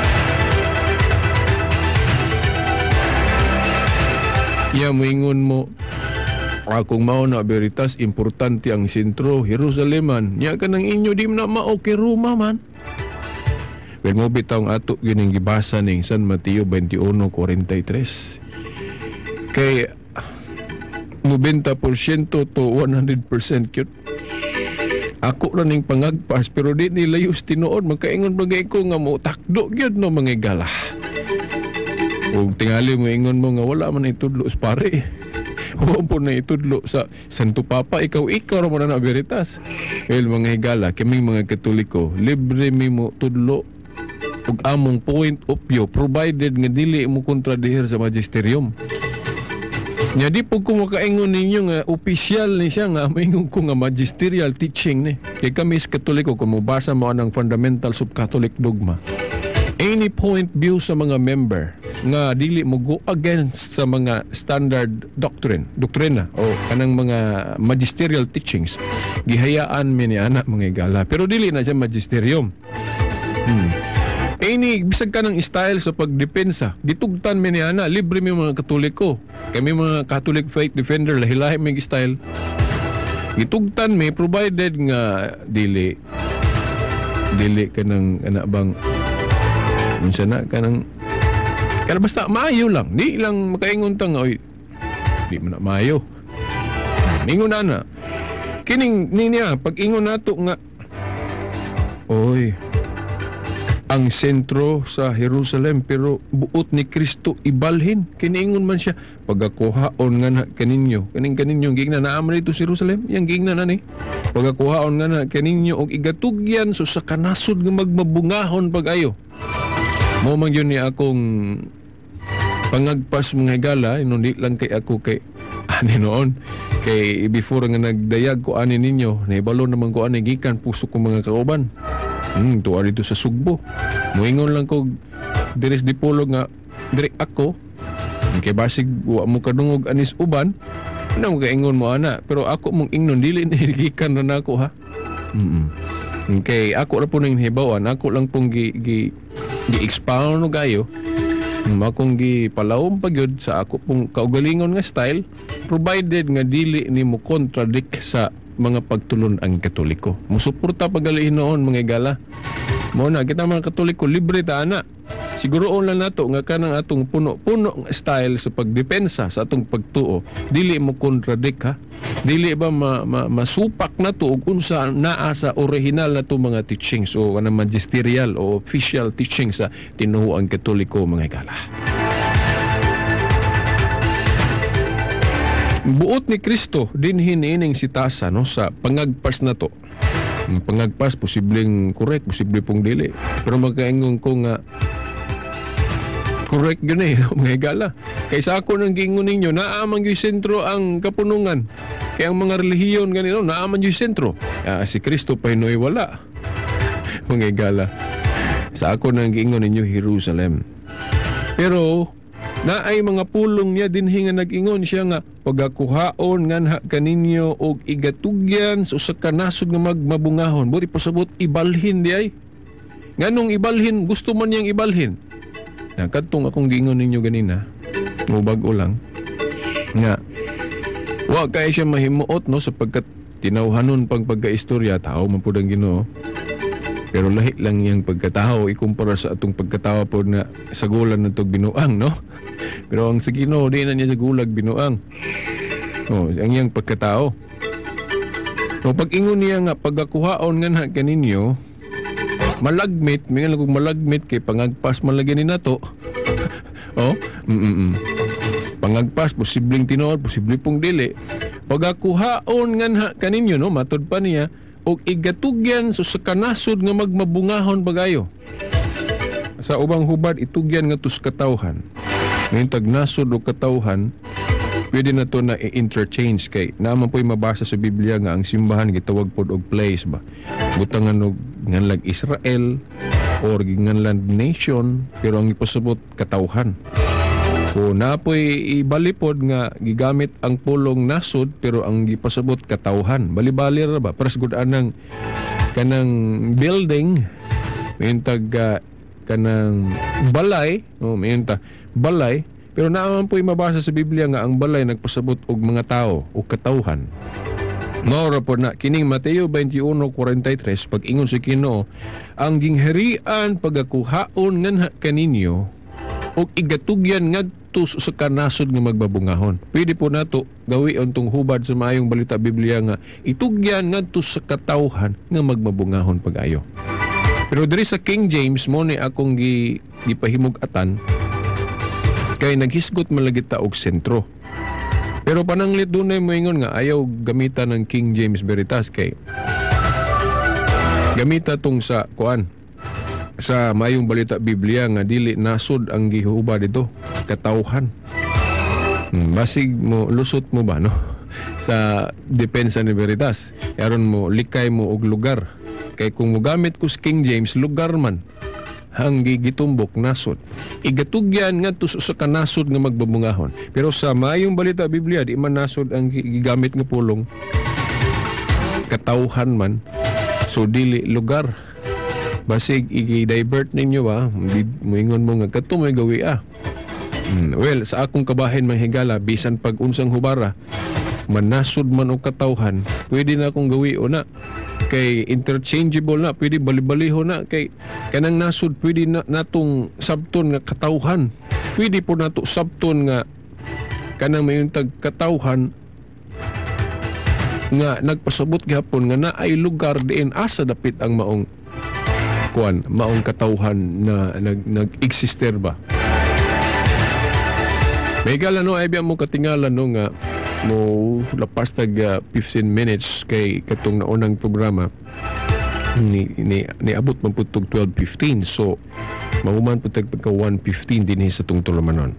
Moingon mo akong mao na veritas importante ang sentro Jerusaleman. Nya kanang inyo di na mao kay Roma man. Kaya mo bitawng ato gining gibasa ning San Mateo 21:43. Kay 90% to 100% cute. Ako ra ning pangagpas pero di ni layos tinuod magkaingon bagay ko nga mo takdo gyud no mga igala. Ug tingali mo ingon mo nga wala man itudlo sa pare. Huwag po na itudlo sa Santo Papa, ikaw ra mo na veritas. Well, mga higala, kaming mga Katoliko, libre mi mo tudlo ug among point of view provided nga dili mo kontradihir sa magisterium. Nya di po ko makaingon ninyo nga opisyal ni siya nga maingon ko nga magisterial teaching ni. Kay kami sa Katoliko kung mabasa mo anang fundamentals of Catholic dogma. Any point view sa mga member nga dili mo go against sa mga standard doktrina o kanang mga magisterial teachings gihayaan mi ni ana mga igala pero dili na siya magisterium. Ini bisag ka ng style sa pagdepensa gitugtan mi ni ana libre mi mga Katoliko kami mga Catholic faith defender lahi-lahi mi style gitugtan mi provided nga dili kanang ana bang unsa na kanang kaya basta maayo lang. Di lang makaingon tang oy. Di man na maayo. Ningon na. Kining niya pag ingon nato nga oy ang sentro sa Jerusalem pero buot ni Kristo ibalhin. Kiningon man siya pagakuhaon nga na kaninyo. Kaninyo gigna naaman dito sa Jerusalem. Yang gigna na ni. Pagakuhaon nga na kaninyo og igatugyan so sa kanasod nga magmabungahon pag-ayo. Mo man yun ni akong pangagpas mga higala, hindi lang kay ako kay ani noon. Kay before nga nagdayag ko ani ninyo, naibalo naman ko ani gikan puso ko mga kauban. Tuwa dito sa Sugbo. Moingon lang ko diris Dipolog nga direk ako. Kay basig wa mo kadungog anis uban, ano mo kaingon mo ana, pero ako mong ingnon dili na gikan na nako ha. Okay, ako ra po nang hibawan, ako lang pong gi-expound no gayo. Akong gipalawom pagyud sa ako pong kaugalingon nga style provided nga dili nimo contradict sa mga pagtulon ang Katoliko. Musuporta pagalihin noon mga igala. Mo na kita mga Katoliko libre ta ana. Siguroon lang nato nga kanang atong puno-puno style sa pagdepensa sa atong pagtuo dili mo contradict ha. Dili ba masupak na to ug unsa naa sa original na to mga teachings o kanang magisterial o official teachings sa tinuoang Katoliko mga igala. Buot ni Kristo dinhin ining sitasa no sa pangagpas na to. Ang pangagpas posibleng correct, posible pong dili. Pero magkaingon ko nga correct yun mga higala. Kaysa ako nang gingon ninyo, naaman yung sentro ang kapunungan. Kaya ang mga relihiyon ganito, naaman yung sentro. Si Kristo pa hinoy wala. Mga higala. Sa ako nang gingon ninyo, Jerusalem. Pero, Na ay mga pulong niya dinhi nga nag-ingon siya nga pagakuhaon nganha kaninyo og igatugyan sa usa ka nasod nga magmabungahon. Buti pasabot ibalhin di ay. Nganong ibalhin? Gusto man niyang ibalhin. Na kadtong akong giingon ninyo ganina, mubag-o lang nga wa kay siya mahimuot no sapagkat tinawhanon pang pagkaistorya tao man pud ang Ginoo. Pero lahi lang yang pagkatao ikumpara sa atong pagkatao po na sagulan na itong binuang, no? Pero ang sa Ginoo, di na niya sagulag binuang. O, ang yang pagkatao. O, pag-ingon niya nga, pagkakuhaon nga na kaninyo, malagmit, may nga kung malagmit kay pangagpas malagyan ni nato. O, pangagpas, posibleng tinood, posibleng pong dili. Pagkakuhaon nga na kaninyo, no? Matod pa niya, o igatugyan so sa kanasod nga magmabungahon bagayo. Sa ubang hubad itugyan nga tus katawhan. Ngayon tag nasod o katawhan, pwede na to na i-interchange kay naman po'y mabasa sa Biblia nga ang simbahan gitawag pod og place ba. Butangan og nganlag Israel or nganlag nation pero ang ipasabot katawhan. O napoy ibalipod nga gigamit ang pulong nasod pero ang gipasabot katawhan. Bali-bali ra ba? Paras gud anang kanang building mayon tag kanang balay, mayon ta balay pero naaman po'y mabasa sa Biblia nga ang balay nagpasabot og mga tao o katawhan. Mao ra po na kining Mateo 21:43 pag-ingon sa Ginoo, ang gingharian pagakuhaon nganha kaninyo o igatugyan ngadto sa kanasod nga magbabungahon. Pwede po nato gawion tong hubad sa maayong balita Biblia nga itugyan ngadto sa katawhan nga magmabungahon pag-ayo. Pero diri sa King James mo ni akong gipahimug-atan kay naghisgot malagit ta og sentro. Pero pananglit dunay moingon nga ayaw gamitan ng King James Veritas kay gamita tong sa kuan sa mayong balita Biblia nga dili nasod ang gihubad dito katawhan. Basig mo lusot mo ba no sa depensa ni Veritas aron mo likay mo og lugar kay kung mogamit ko sa King James lugar man ang gitumbok nasod igatugyan ngadto sa kanasod nga magbabungahon. Pero sa mayong balita Biblia di man nasod ang gigamit nga pulong katawhan man so dili lugar. Basig i-divert ninyo ba moingon mo nga kadto may gawi well sa akong kabahin manghigala bisan pag unsang hubara manasod man o katawhan pwede na akong gawi o na kay interchangeable na pwede bali-baliho na kay kanang nasod pwede na natong sabton nga katawhan pwede po nato sabton nga kanang mayon tag katawhan nga nagpasabot gihapon nga naay lugar diin asa dapit ang maong kuan maong katawhan na nag-exister ba. May gala no ay biya mo katingalan no nga mo lapas tag 15 minutes kay katong naunang programa ni abot man pud tog 12:15 so mahuman pud tag pagka 1:15 dinhi sa tong tulamanon.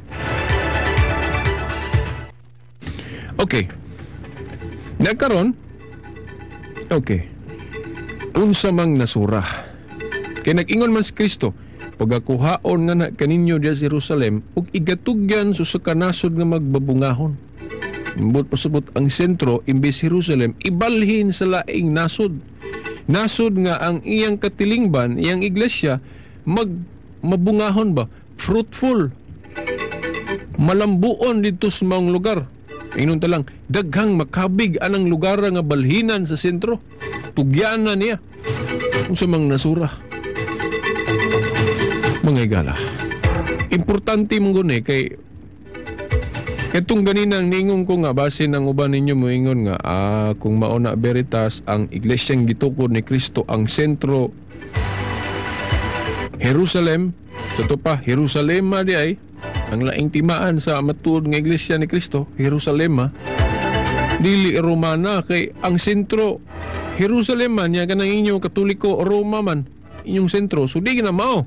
Okay. Nagkaron okay. Unsa mang nasura kay nag-ingon man si Kristo, pagakuhaon nga na kaninyo diya sa Jerusalem, ug igatugyan sa kanasod nga magbabungahon. Imbot pasabot ang sentro, imbes Jerusalem, ibalhin sa laing nasod. Nasod nga ang iyang katilingban, iyang iglesia, mabungahon ba? Fruitful. Malambuon dito sa mga lugar. Inon talang, daghang makabig anang lugar nga balhinan sa sentro. Tugyan na niya. Kung sa mga nasura. Mga igala. Importante mong guni kay itong ganinang ningon ko nga base ng uban ninyo moingon nga kung mauna Veritas ang iglesyang gitukod ni Kristo ang sentro Jerusalem sa pa Jerusalema di ay ang laing timaan sa matuod nga iglesia ni Kristo Jerusalema dili Romana kay ang sentro Jerusalem man ya kanang inyong Katoliko Roma man inyong sentro so di na mao.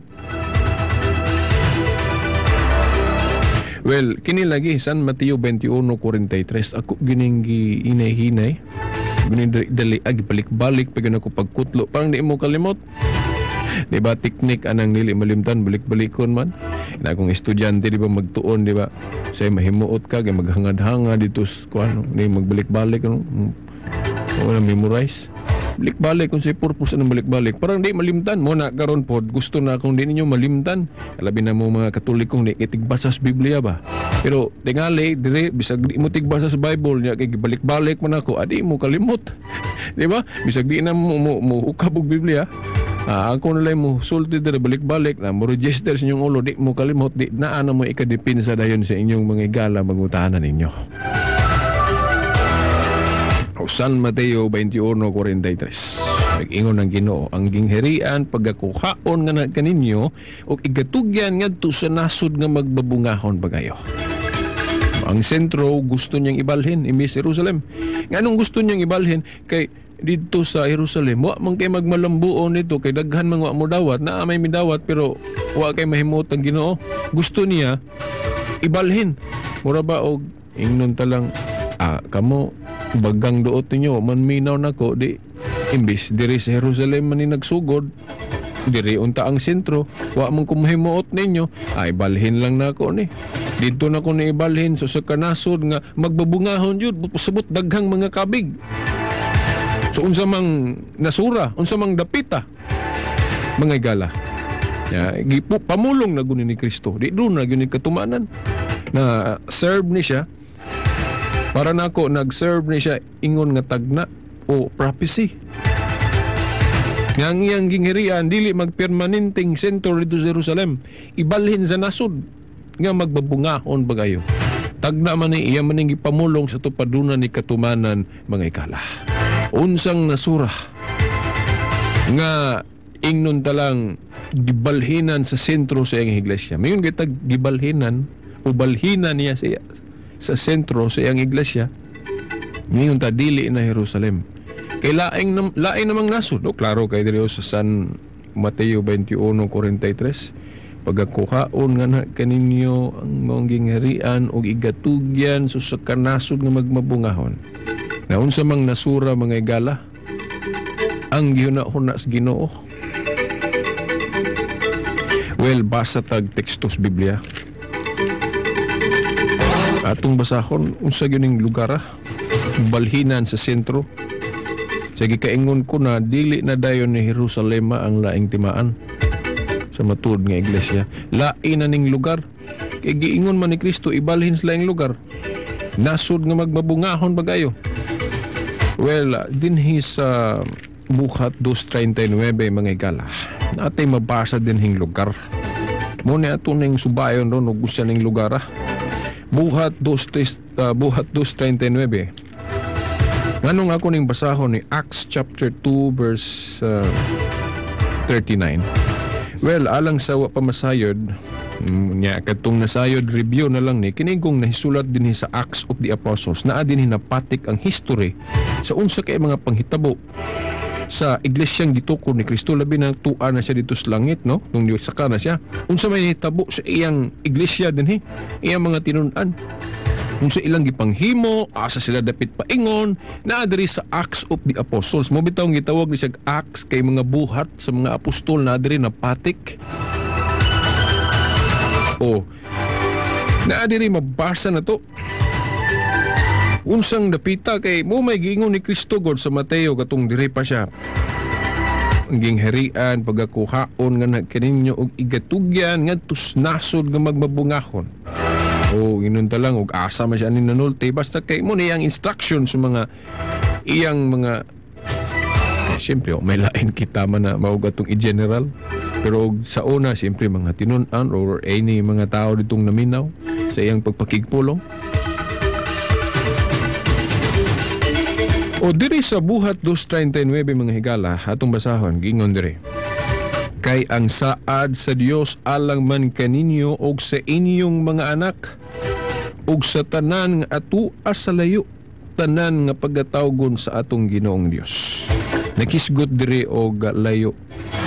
Well, kini lagi San Mateo 21:43 ako gining hinay-hinay. Dali balik-balik pag ako pagkutlo parang di mo kalimot. Di ba teknik anang dili malimtan balik-balikon man. Na kung estudyante di ba magtuon di ba? Say mahimuot ka kay maghangad-hangad dito kuan di magbalik-balik no. Wala memorize. Balik-balik kung say purpose ng balik-balik. Parang di malimtan mo na karon pod. Gusto na akong di ninyo malimtan. Alabi na mo mga Katolikong di kitigbasa sa Biblia ba. Pero tingali dire bisag di mo tigbasa sa Bible nya kay balik-balik man ako adi mo kalimot. Di ba? Bisag di na mo ukab og Biblia. Ako na lang mo sulti dire balik-balik na mo register sa inyong ulo di mo kalimot di naa na mo ikadepinsa dayon sa inyong mga igala mangutahanan ninyo. San Mateo 21:43. Nag-ingon ng Ginoo, ang gingherian pagkakuhaon nga na kaninyo o igatugyan ngadto sa nasod nga magbabungahon pagayo. Ang sentro gusto niyang ibalhin imbis Jerusalem. Nganong gusto niyang ibalhin kay dito sa Jerusalem, wa man kay magmalambuon nito kay daghan man wa mo dawat, na may midawat pero wa kay mahimot ang Ginoo. Gusto niya ibalhin. Mura ba og ingnon talang kamo bagang duot ninyo man minaw nako di imbis diri sa Jerusalem man ni nagsugod diri unta ang sentro wa man kumuhimuot ninyo ay balhin lang nako ni dito na ko ni ibalhin so sa kanasod nga magbabungahon jud subot daghang mga kabig so unsa mang nasura unsa mang dapita mga igala pamulong na guni ni Kristo di doon na guni katumanan na serve ni siya. Para nako nag-serve ni siya ingon nga tagna o prophecy. Yang iyang ginghirian dili magpermanenteng sentro dito sa Jerusalem. Ibalhin sa nasod nga magbabungahon bagayo. Tagna man ni iya maning ipamulong sa tupadunan ni katumanan mga ikala. Unsang nasura nga ingnon talang gibalhinan sa sentro sa iyang iglesia. Mayon kita gibalhinan o balhinan niya sa sentro sa iyang iglesia ngayon ta dili na Jerusalem kay laing namang nasod klaro kay diri sa San Mateo 21:43 pagakuhaon nga na kaninyo ang mong gingharian og igatugyan so sa kanasod nga magmabungahon na unsa mang nasura mga igala ang gihuna-huna sa Ginoo. Well, basa tag tekstos Biblia atong basahon unsa gyuning lugar balhinan sa sentro sige kaingon ko na dili na dayon ni Jerusalem ang laing timaan sa matud nga iglesia lain na ning lugar kay giingon man ni Kristo ibalhin sa laing lugar nasod nga magbabungahon bagayo. Well dinhi sa Buhat 2:39 mga igala natay mabasa dinhing lugar mo ni ato ning subayon ron ug usa ning lugar Buhat 2:39. Nganong ako ning basahon ni Acts chapter 2 verse 39. Well, alang sa wa pa masayod nya katong nasayod review na lang ni kinigong nahisulat dinhi sa Acts of the Apostles naa dinhi napatik ang history sa unsa kay mga panghitabo sa iglesyang gitukod ni Kristo labi na tuan na siya dito sa langit no nung saka na siya unsa may hitabo sa iyang iglesia dinhi iyang mga tinun-an unsa ilang gipanghimo asa sila dapit paingon naa diri sa Acts of the Apostles mo bitaw gitawag ni siya Acts kay mga buhat sa mga apostol naa diri na patik naa diri mabasa na to unsang dapita kay mo may giingon ni Kristo God sa Mateo katong dire pa siya ang gingharian pagakuhaon nga na kaninyo og igatugyan ngadto nasod nga magmabungahon inon ta lang og asa man siya ni nanulti basta kay mo ni ang instruction sa mga iyang mga siyempre may lain kita man na maugat tong i-general pero sa una siyempre mga tinun-an or any mga tao ditong naminaw sa iyang pagpakigpulong. O diri sa Buhat 2:39 mga higala atong basahon gingon diri kay ang saad sa Dios alang man kaninyo og sa inyong mga anak ug sa tanan nga atua sa layo tanan nga pagatawgon sa atong Ginoong Dios. Nakisgot diri og layo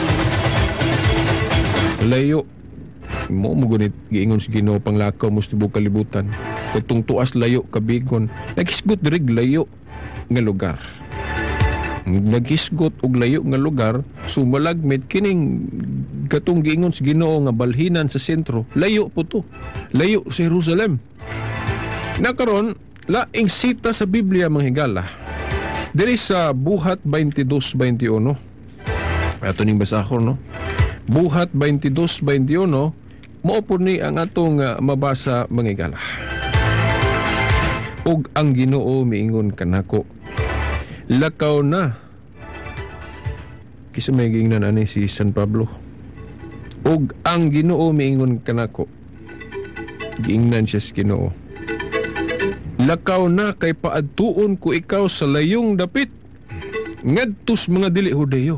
mo gunit giingon si Ginoo panglakaw mo tibok kalibutan katong tuas layo kabigon nakisgot diri layo nga lugar naghisgot og layo nga lugar, sumalagmit kining katong giingon sa Ginoo nga balhinan sa sentro. Layo po to. Layo sa Jerusalem. Nakaron, laing sita sa Biblia mga higala. Diri sa Buhat 22:21. Ato ning basahon, no? Buhat 22:21, mao po ni ang atong mabasa mga higala. Og ang Ginoo miingon kanako, lakaw na. Kisa may gingnan ani si San Pablo. Og ang Ginoo miingon kanako. Giingnan siya sa Ginoo. Lakaw na kay paadtuon ko ikaw sa layong dapit ngadtos mga dili Hudeyo.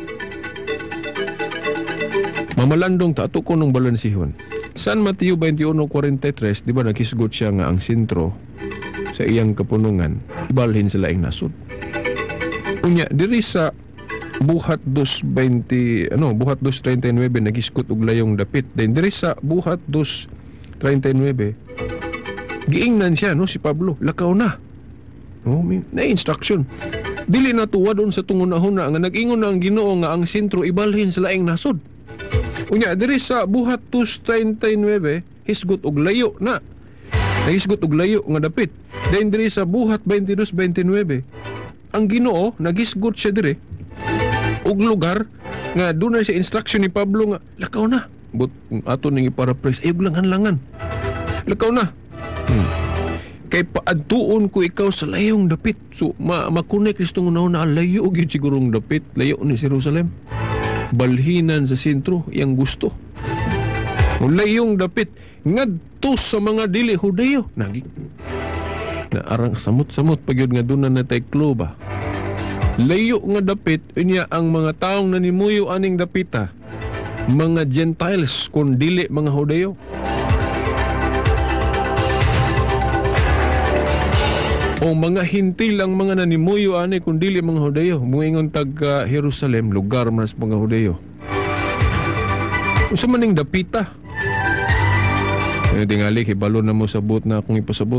Mamalandong tato ko nung balansihon. San Mateo 21:43, di ba nakisgot siya nga ang sentro sa iyang kapunungan, ibalhin sa laing nasod. Unya, diri sa Buhat 2:39 nagisgot og layong dapit. Then diri sa Buhat 2:39 giingnan siya, no, si Pablo, lakaw na. No, na instruction. Dili na tuwadon sa tungunahuna nga nag-ingon na ang Ginoo nga ang sentro ibalhin sa laing nasod. Unya, diri sa Buhat 2:39 hisgot og layo na. Nahisgot og layo nga dapit. Then diri sa Buhat 22:29 ang Ginoo nagisgot siya diri og lugar nga dunay sa instruction ni Pablo nga lakaw na. But ato ning i-paraphrase, ayog lang hanlangan. Lakaw na. Kay paadtuon ko ikaw sa layong dapit. So makunay Kristong unahon na layo gyud sigurong dapit, layo ni Jerusalem. Balhinan sa sentro yang gusto. O layong dapit ngadto sa mga dili Hudeyo. Nagi na arang samot-samot pagyud nga dunan na tay kloba. Layo nga dapit unya ang mga taong nanimuyo aning dapita. Mga Gentiles kun dili mga Hudeyo. O mga hintil ang mga nanimuyo ani kun dili mga Hudeyo. Muingon tag Jerusalem, lugar man sa mga Hudeyo. Unsa man ning dapita? Tingali kibalo na mo sabot na akong ipasabot.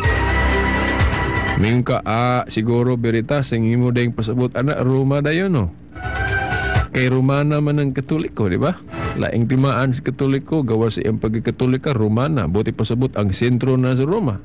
Mingon ka, siguro Veritas ang imo dayong pasabot ana Roma dayon, no. Kay Romana man ang Katoliko, di ba? Laing timaan sa Katoliko gawa sa iyang pagkatolika Romana, buti pasabot ang sentro na sa Roma.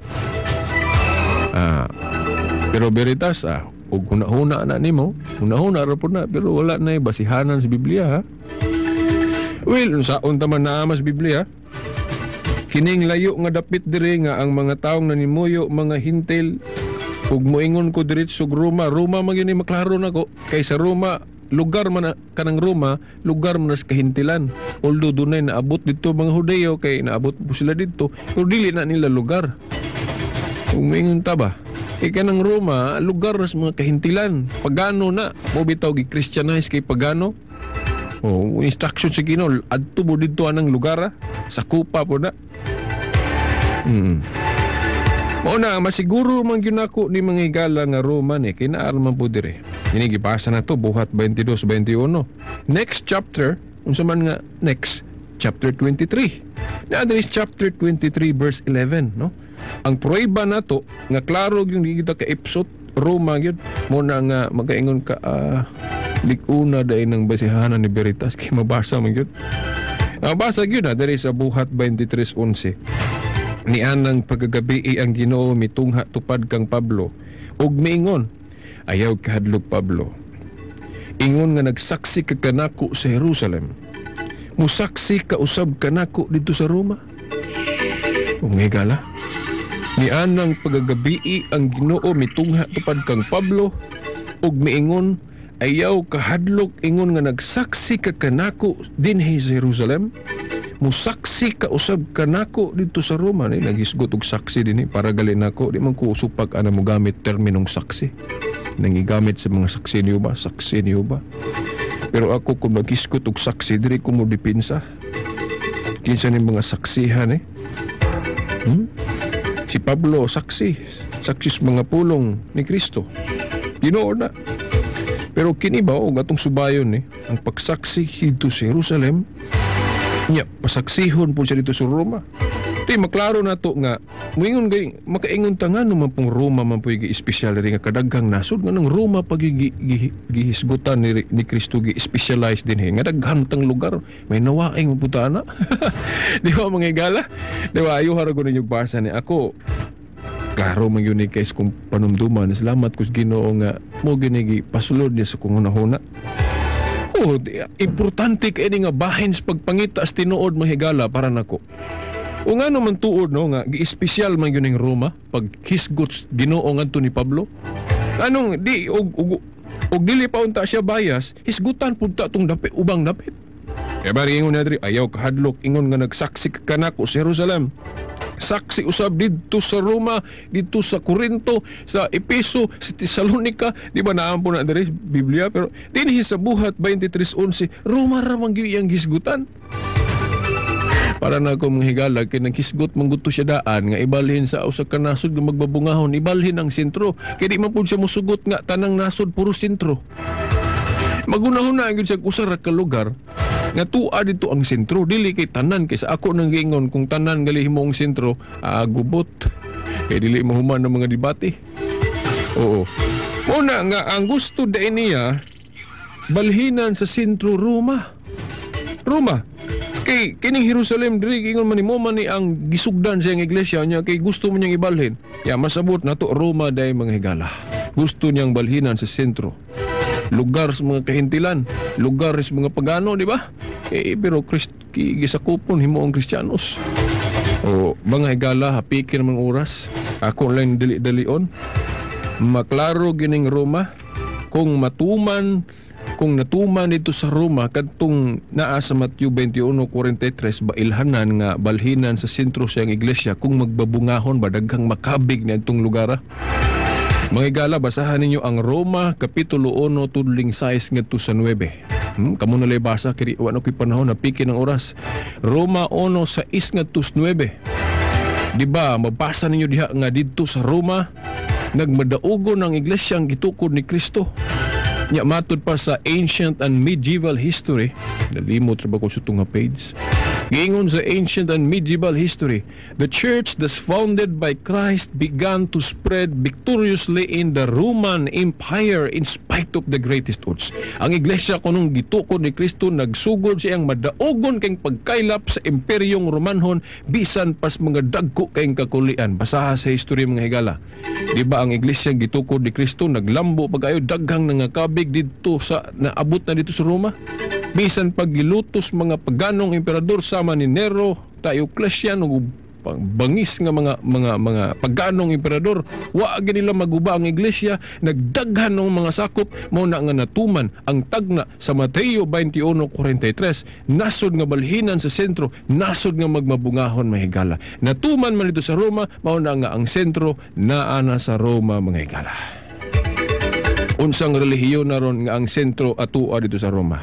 Pero Veritas, ug huna-huna na nimo, huna-huna ra pud na, pero wala na basihanan sa Biblia, ha? Well, saon ta man naa mas Biblia. Kining layo nga dapit diri nga ang mga taong nanimuyo mga hintil ug moingon ko diretso sa Roma. Roma man gyud ni maklaro nako kay sa Roma lugar man kanang Roma, lugar man sa kahintilan. Although dunay naabot dito mga Hudeyo kay naabot po sila dito, pero dili na nila lugar. Kung moingon ta ba? Kay kanang Roma, lugar na sa mga kahintilan. Pagano na, mo bitaw gi Christianize kay pagano. Instruction sa Ginoo, adto mo dito anang lugar, sa kupa po na. Mao na masiguro man gyud nako ni mga higala nga Roman kay naa man po dire. Ini gibasa na to Buhat 22:21. Next chapter, unsa man nga next chapter 23. Na adres chapter 23 verse 11, no? Ang prueba nato nga klaro gyud kita ka episode Roma gyud mo na nga magaingon ka likuna day ng basihanan ni Veritas kay mabasa man gyud. Basa gyud na diri sa Buhat 23:11. Ni anang pagagabi ang Ginoo mitungha tupad kang Pablo ug miingon, ayaw kahadlok Pablo. Ingon nga nagsaksi ka kanako sa Jerusalem. Musaksi ka usab kanako dito sa Roma. Umigala. Ni anang pagagabi ang Ginoo mitungha tupad kang Pablo ug miingon, ayaw kahadlok ingon nga nagsaksi ka kanako dinhi sa Jerusalem. Musaksi ka usab kanako dito sa Roma. Nagisgot og saksi dinhi para gali nako di man ko usupag ana mo gamit terminong saksi. Nangigamit sa mga saksi niyo ba? Saksi niyo ba? Pero ako kung nagisgot og saksi diri ko mo dipinsa. Kinsa ni mga saksihan Si Pablo saksi sa mga pulong ni Kristo. Ginoo na. Pero kini ba og atong subayon ang pagsaksi dito sa Jerusalem, nya pasaksihon po siya dito sa Roma. Di maklaro na to nga moingon gay makaingon ta nga naman pong Roma man po'y espesyal rin nga kadaghang nasod nga ng Roma pag gihisgutan ni Kristo gi-specialize din nga daghan tang lugar may nawaing maputa na. Di ba mga igala? Di ba ayo haragon ninyo basa ni ako. Klaro man yun kay kung panumduman. Salamat ko sa Ginoo nga mo ginigi pasulod niya sa kung hunahuna. Oh, importante kay nga bahin sa pagpangita as tinuod mga higala para nako. O nga naman tuod no nga gi-espesyal man yun ng Roma pag hisgot Ginoo ngadto ni Pablo. Anong di og dili pa unta siya bias, hisgutan pud ta tong dapit ubang dapit. Kaya bari ingon na diri ayaw kahadlok ingon nga nagsaksi ka kanako sa Jerusalem. Saksi usab dito sa Roma, dito sa Corinto, sa Epeso, sa Tesalonica, di ba naampo na diri Biblia pero dinhi sa buhat 23:11 Roma ra man gyud iyang hisgutan. Para na ako mga higala kay naghisgot mangguto siya daan nga ibalhin sa usa ka nasod nga magbabungahon ibalhin ang sentro kay di man pud siya mosugot nga tanang nasod puro sentro. Magunahon na gyud sa usa ra ka lugar nga tuwa dito ang sentro dili kay tanan kay sa ako nang giingon kung tanan gali himong sentro gubot kay dili mahuman ng mga debate. Oo. Una nga ang gusto da niya balhinan sa sentro Roma. Kay kining Jerusalem diri ingon man ni ang gisugdan sa iyang iglesia niya kay gusto mo niyang ibalhin. Ya masabot nato Roma day mga higala. Gusto niyang balhinan sa sentro. Lugar sa mga kahintilan, lugar sa mga pagano, di ba? Pero gisakupon himo ang Kristiyanos. O mga higala hapikin mga oras. Ako lang dali-dalion. Maklaro gining Roma kung natuman dito sa Roma kadtong naa sa Matthew 21:43 bailhanan nga balhinan sa sentro sa iyang iglesia kung magbabungahon ba daghang makabig na itong lugar. Mga higala basahan ninyo ang Roma kapitulo 1 tudling 6 ngadto sa 9. Kamo na lay basa kay wala ko'y panahon na piki ng oras. Roma 1:6 ngadto sa 9. Di ba mabasa ninyo diha nga didto sa Roma nagmadaugon ang iglesia ang gitukod ni Kristo. Nya matod pa sa ancient and medieval history, nalimot ra ba ko sa tunga page. Giingon sa ancient and medieval history, the church that's founded by Christ began to spread victoriously in the Roman Empire in spite of the greatest odds. Ang iglesia kunong gitukod ni Kristo nagsugod siyang madaugon kayong pagkailap sa imperyong Romanhon bisan pas mga dagko kayong kakulian. Basaha sa history mga higala. Diba ang iglesia gitukod ni Kristo naglambo pagayo daghang nangakabig dito sa naabot na dito sa Roma. Bisan paggilutos mga paganong emperador sama ni Nero, Diocletian ug bangis nga mga paganong emperador, wa gyud nila maguba ang iglesia, nagdaghan ng mga sakop mao na nga natuman ang tagna sa Mateo 21:43, nasod nga balhinan sa sentro, nasod nga magmabungahon mahigala. Natuman man dito sa Roma, mao na nga ang sentro naa na sa Roma mga higala. Unsang relihiyon na ron nga ang sentro atua dito sa Roma?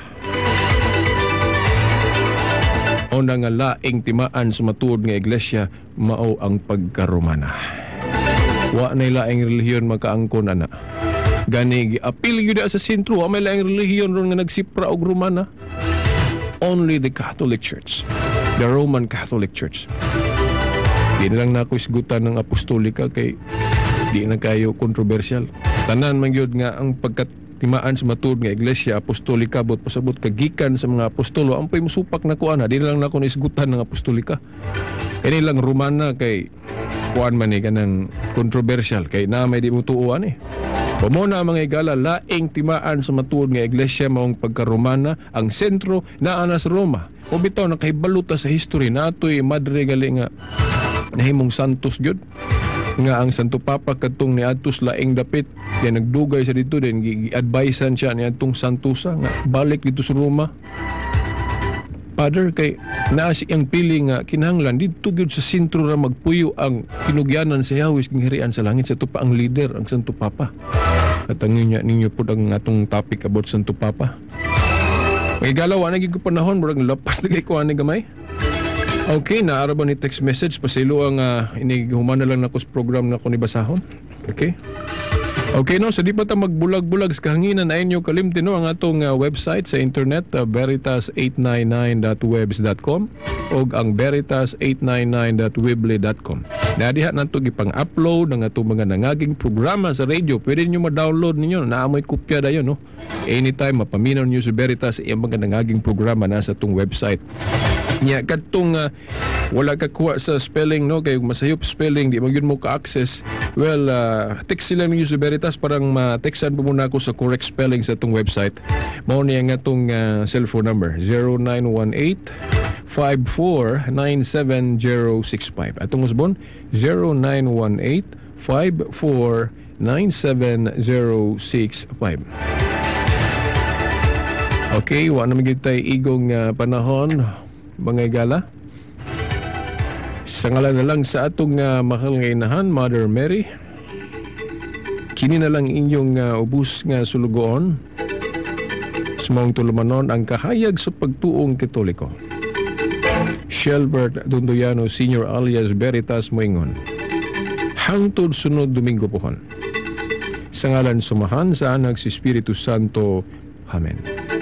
O na nga laing timaan sa matuod nga iglesia mao ang pagkaromana. Wa na laing relihiyon makaangkon ana. Gani giapil gyud sa sentro wa may laing relihiyon ron nga nagsipra og Romana. Only the Catholic Church, the Roman Catholic Church. Di na lang nako isgutan ng apostolika kay di na kayo kontrobersyal. Tanan man gyud nga ang pagkatimaan sa matuod nga iglesia apostolika bot pasabot kagikan sa mga apostolo ampay musupak na kuana di na lang nako isgutan ng apostolika. Kani lang Romana kay kuan man ni kanang kontrobersyal kay na may di mo tuuan Pamo na mga higala laing timaan sa matuod nga iglesia maong pagka-Romana ang sentro naa na sa Roma. O bitaw nakahibaluta sa history na ato'y madre gali nga nahimong santos gyud nga ang Santo Papa kadtong niadtos laing dapit kaya nagdugay sa dito din gi-advisean siya niadtong santusa nga balik dito sa Roma. Father kay naa siyang pili nga kinahanglan dito gyud sa sentro ra magpuyo ang kinugyanan sa Yahweh king hirian sa langit sa tupa ang leader ang Santo Papa. Katangin niya ninyo po ang atong topic about Santo Papa. May galaw na gyud ko panahon murag lapas na kay kuan ni gamay. Okay, naara ba ni text message pasilo ang inihuman na lang nako sa program na ko ni basahon. Okay? Okay no, so di pa ta magbulag-bulag sa kahanginan na inyo kalimtin no ang atong website sa internet veritas899.webs.com. o ang veritas899.weebly.com. Nadiha na ito gipang-upload ng itong mga nangaging programa sa radio. Pwede nyo ma-download ninyo. Naamoy kopya na yun. No? Anytime, mapaminaw nyo sa Veritas, yung mga nangaging programa nasa itong website. Nya kadtong wala ka kuha sa spelling, no, kay masayop spelling, di man yun mo ka-access. Well, text sila ninyo sa Veritas, parang ma-textan po muna ako sa correct spelling sa itong website. Mao niya nga itong cellphone number 0918-5497-065. Atong usbon 0918-5497-065. Okay, wa na magiging igong panahon, mga igala. Sa ngalan na lang sa atong mahal nga inahan, Mother Mary, kini na lang inyong ubus nga sulugoon, sumang tulumanon ang kahayag sa pagtuong Katoliko. Shelbert Dunduyano Sr. alias Veritas Moingon. Hangtod sunod Domingo pohon. Sa ngalan sumahan sa anak si Espiritu Santo. Amen.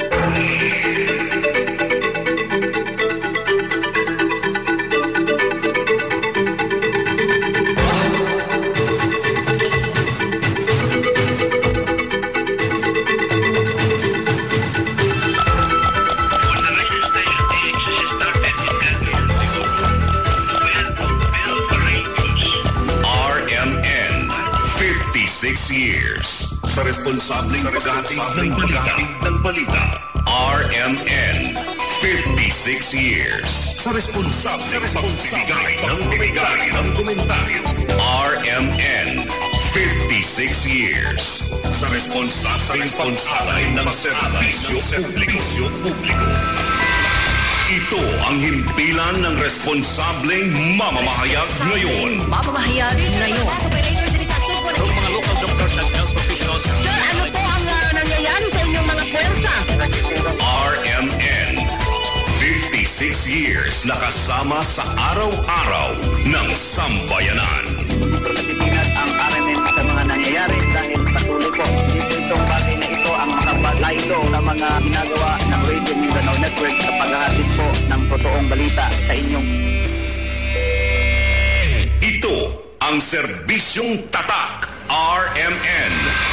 Years sa responsableng paghahatid ng balita. RMN 56 years sa responsableng pagbibigay ng komentaryo. RMN 56 years sa responsableng pag-alay ng serbisyo publiko. Ito ang himpilan ng responsableng mamamahayag ngayon. Ang mga local doctors at health professionals. Sir, ano po ang nangyayari sa inyong mga puwersa? RMN 56 years nakasama sa araw-araw ng sambayanan. Pinag ang RMN sa mga nangyayari dahil patuloy po itong bagay na ito ang makapaglaylo sa mga ginagawa ng Radio Mindanao Network sa paghahatid po ng totoong balita sa inyong. Ito ang serbisyong tatak RMN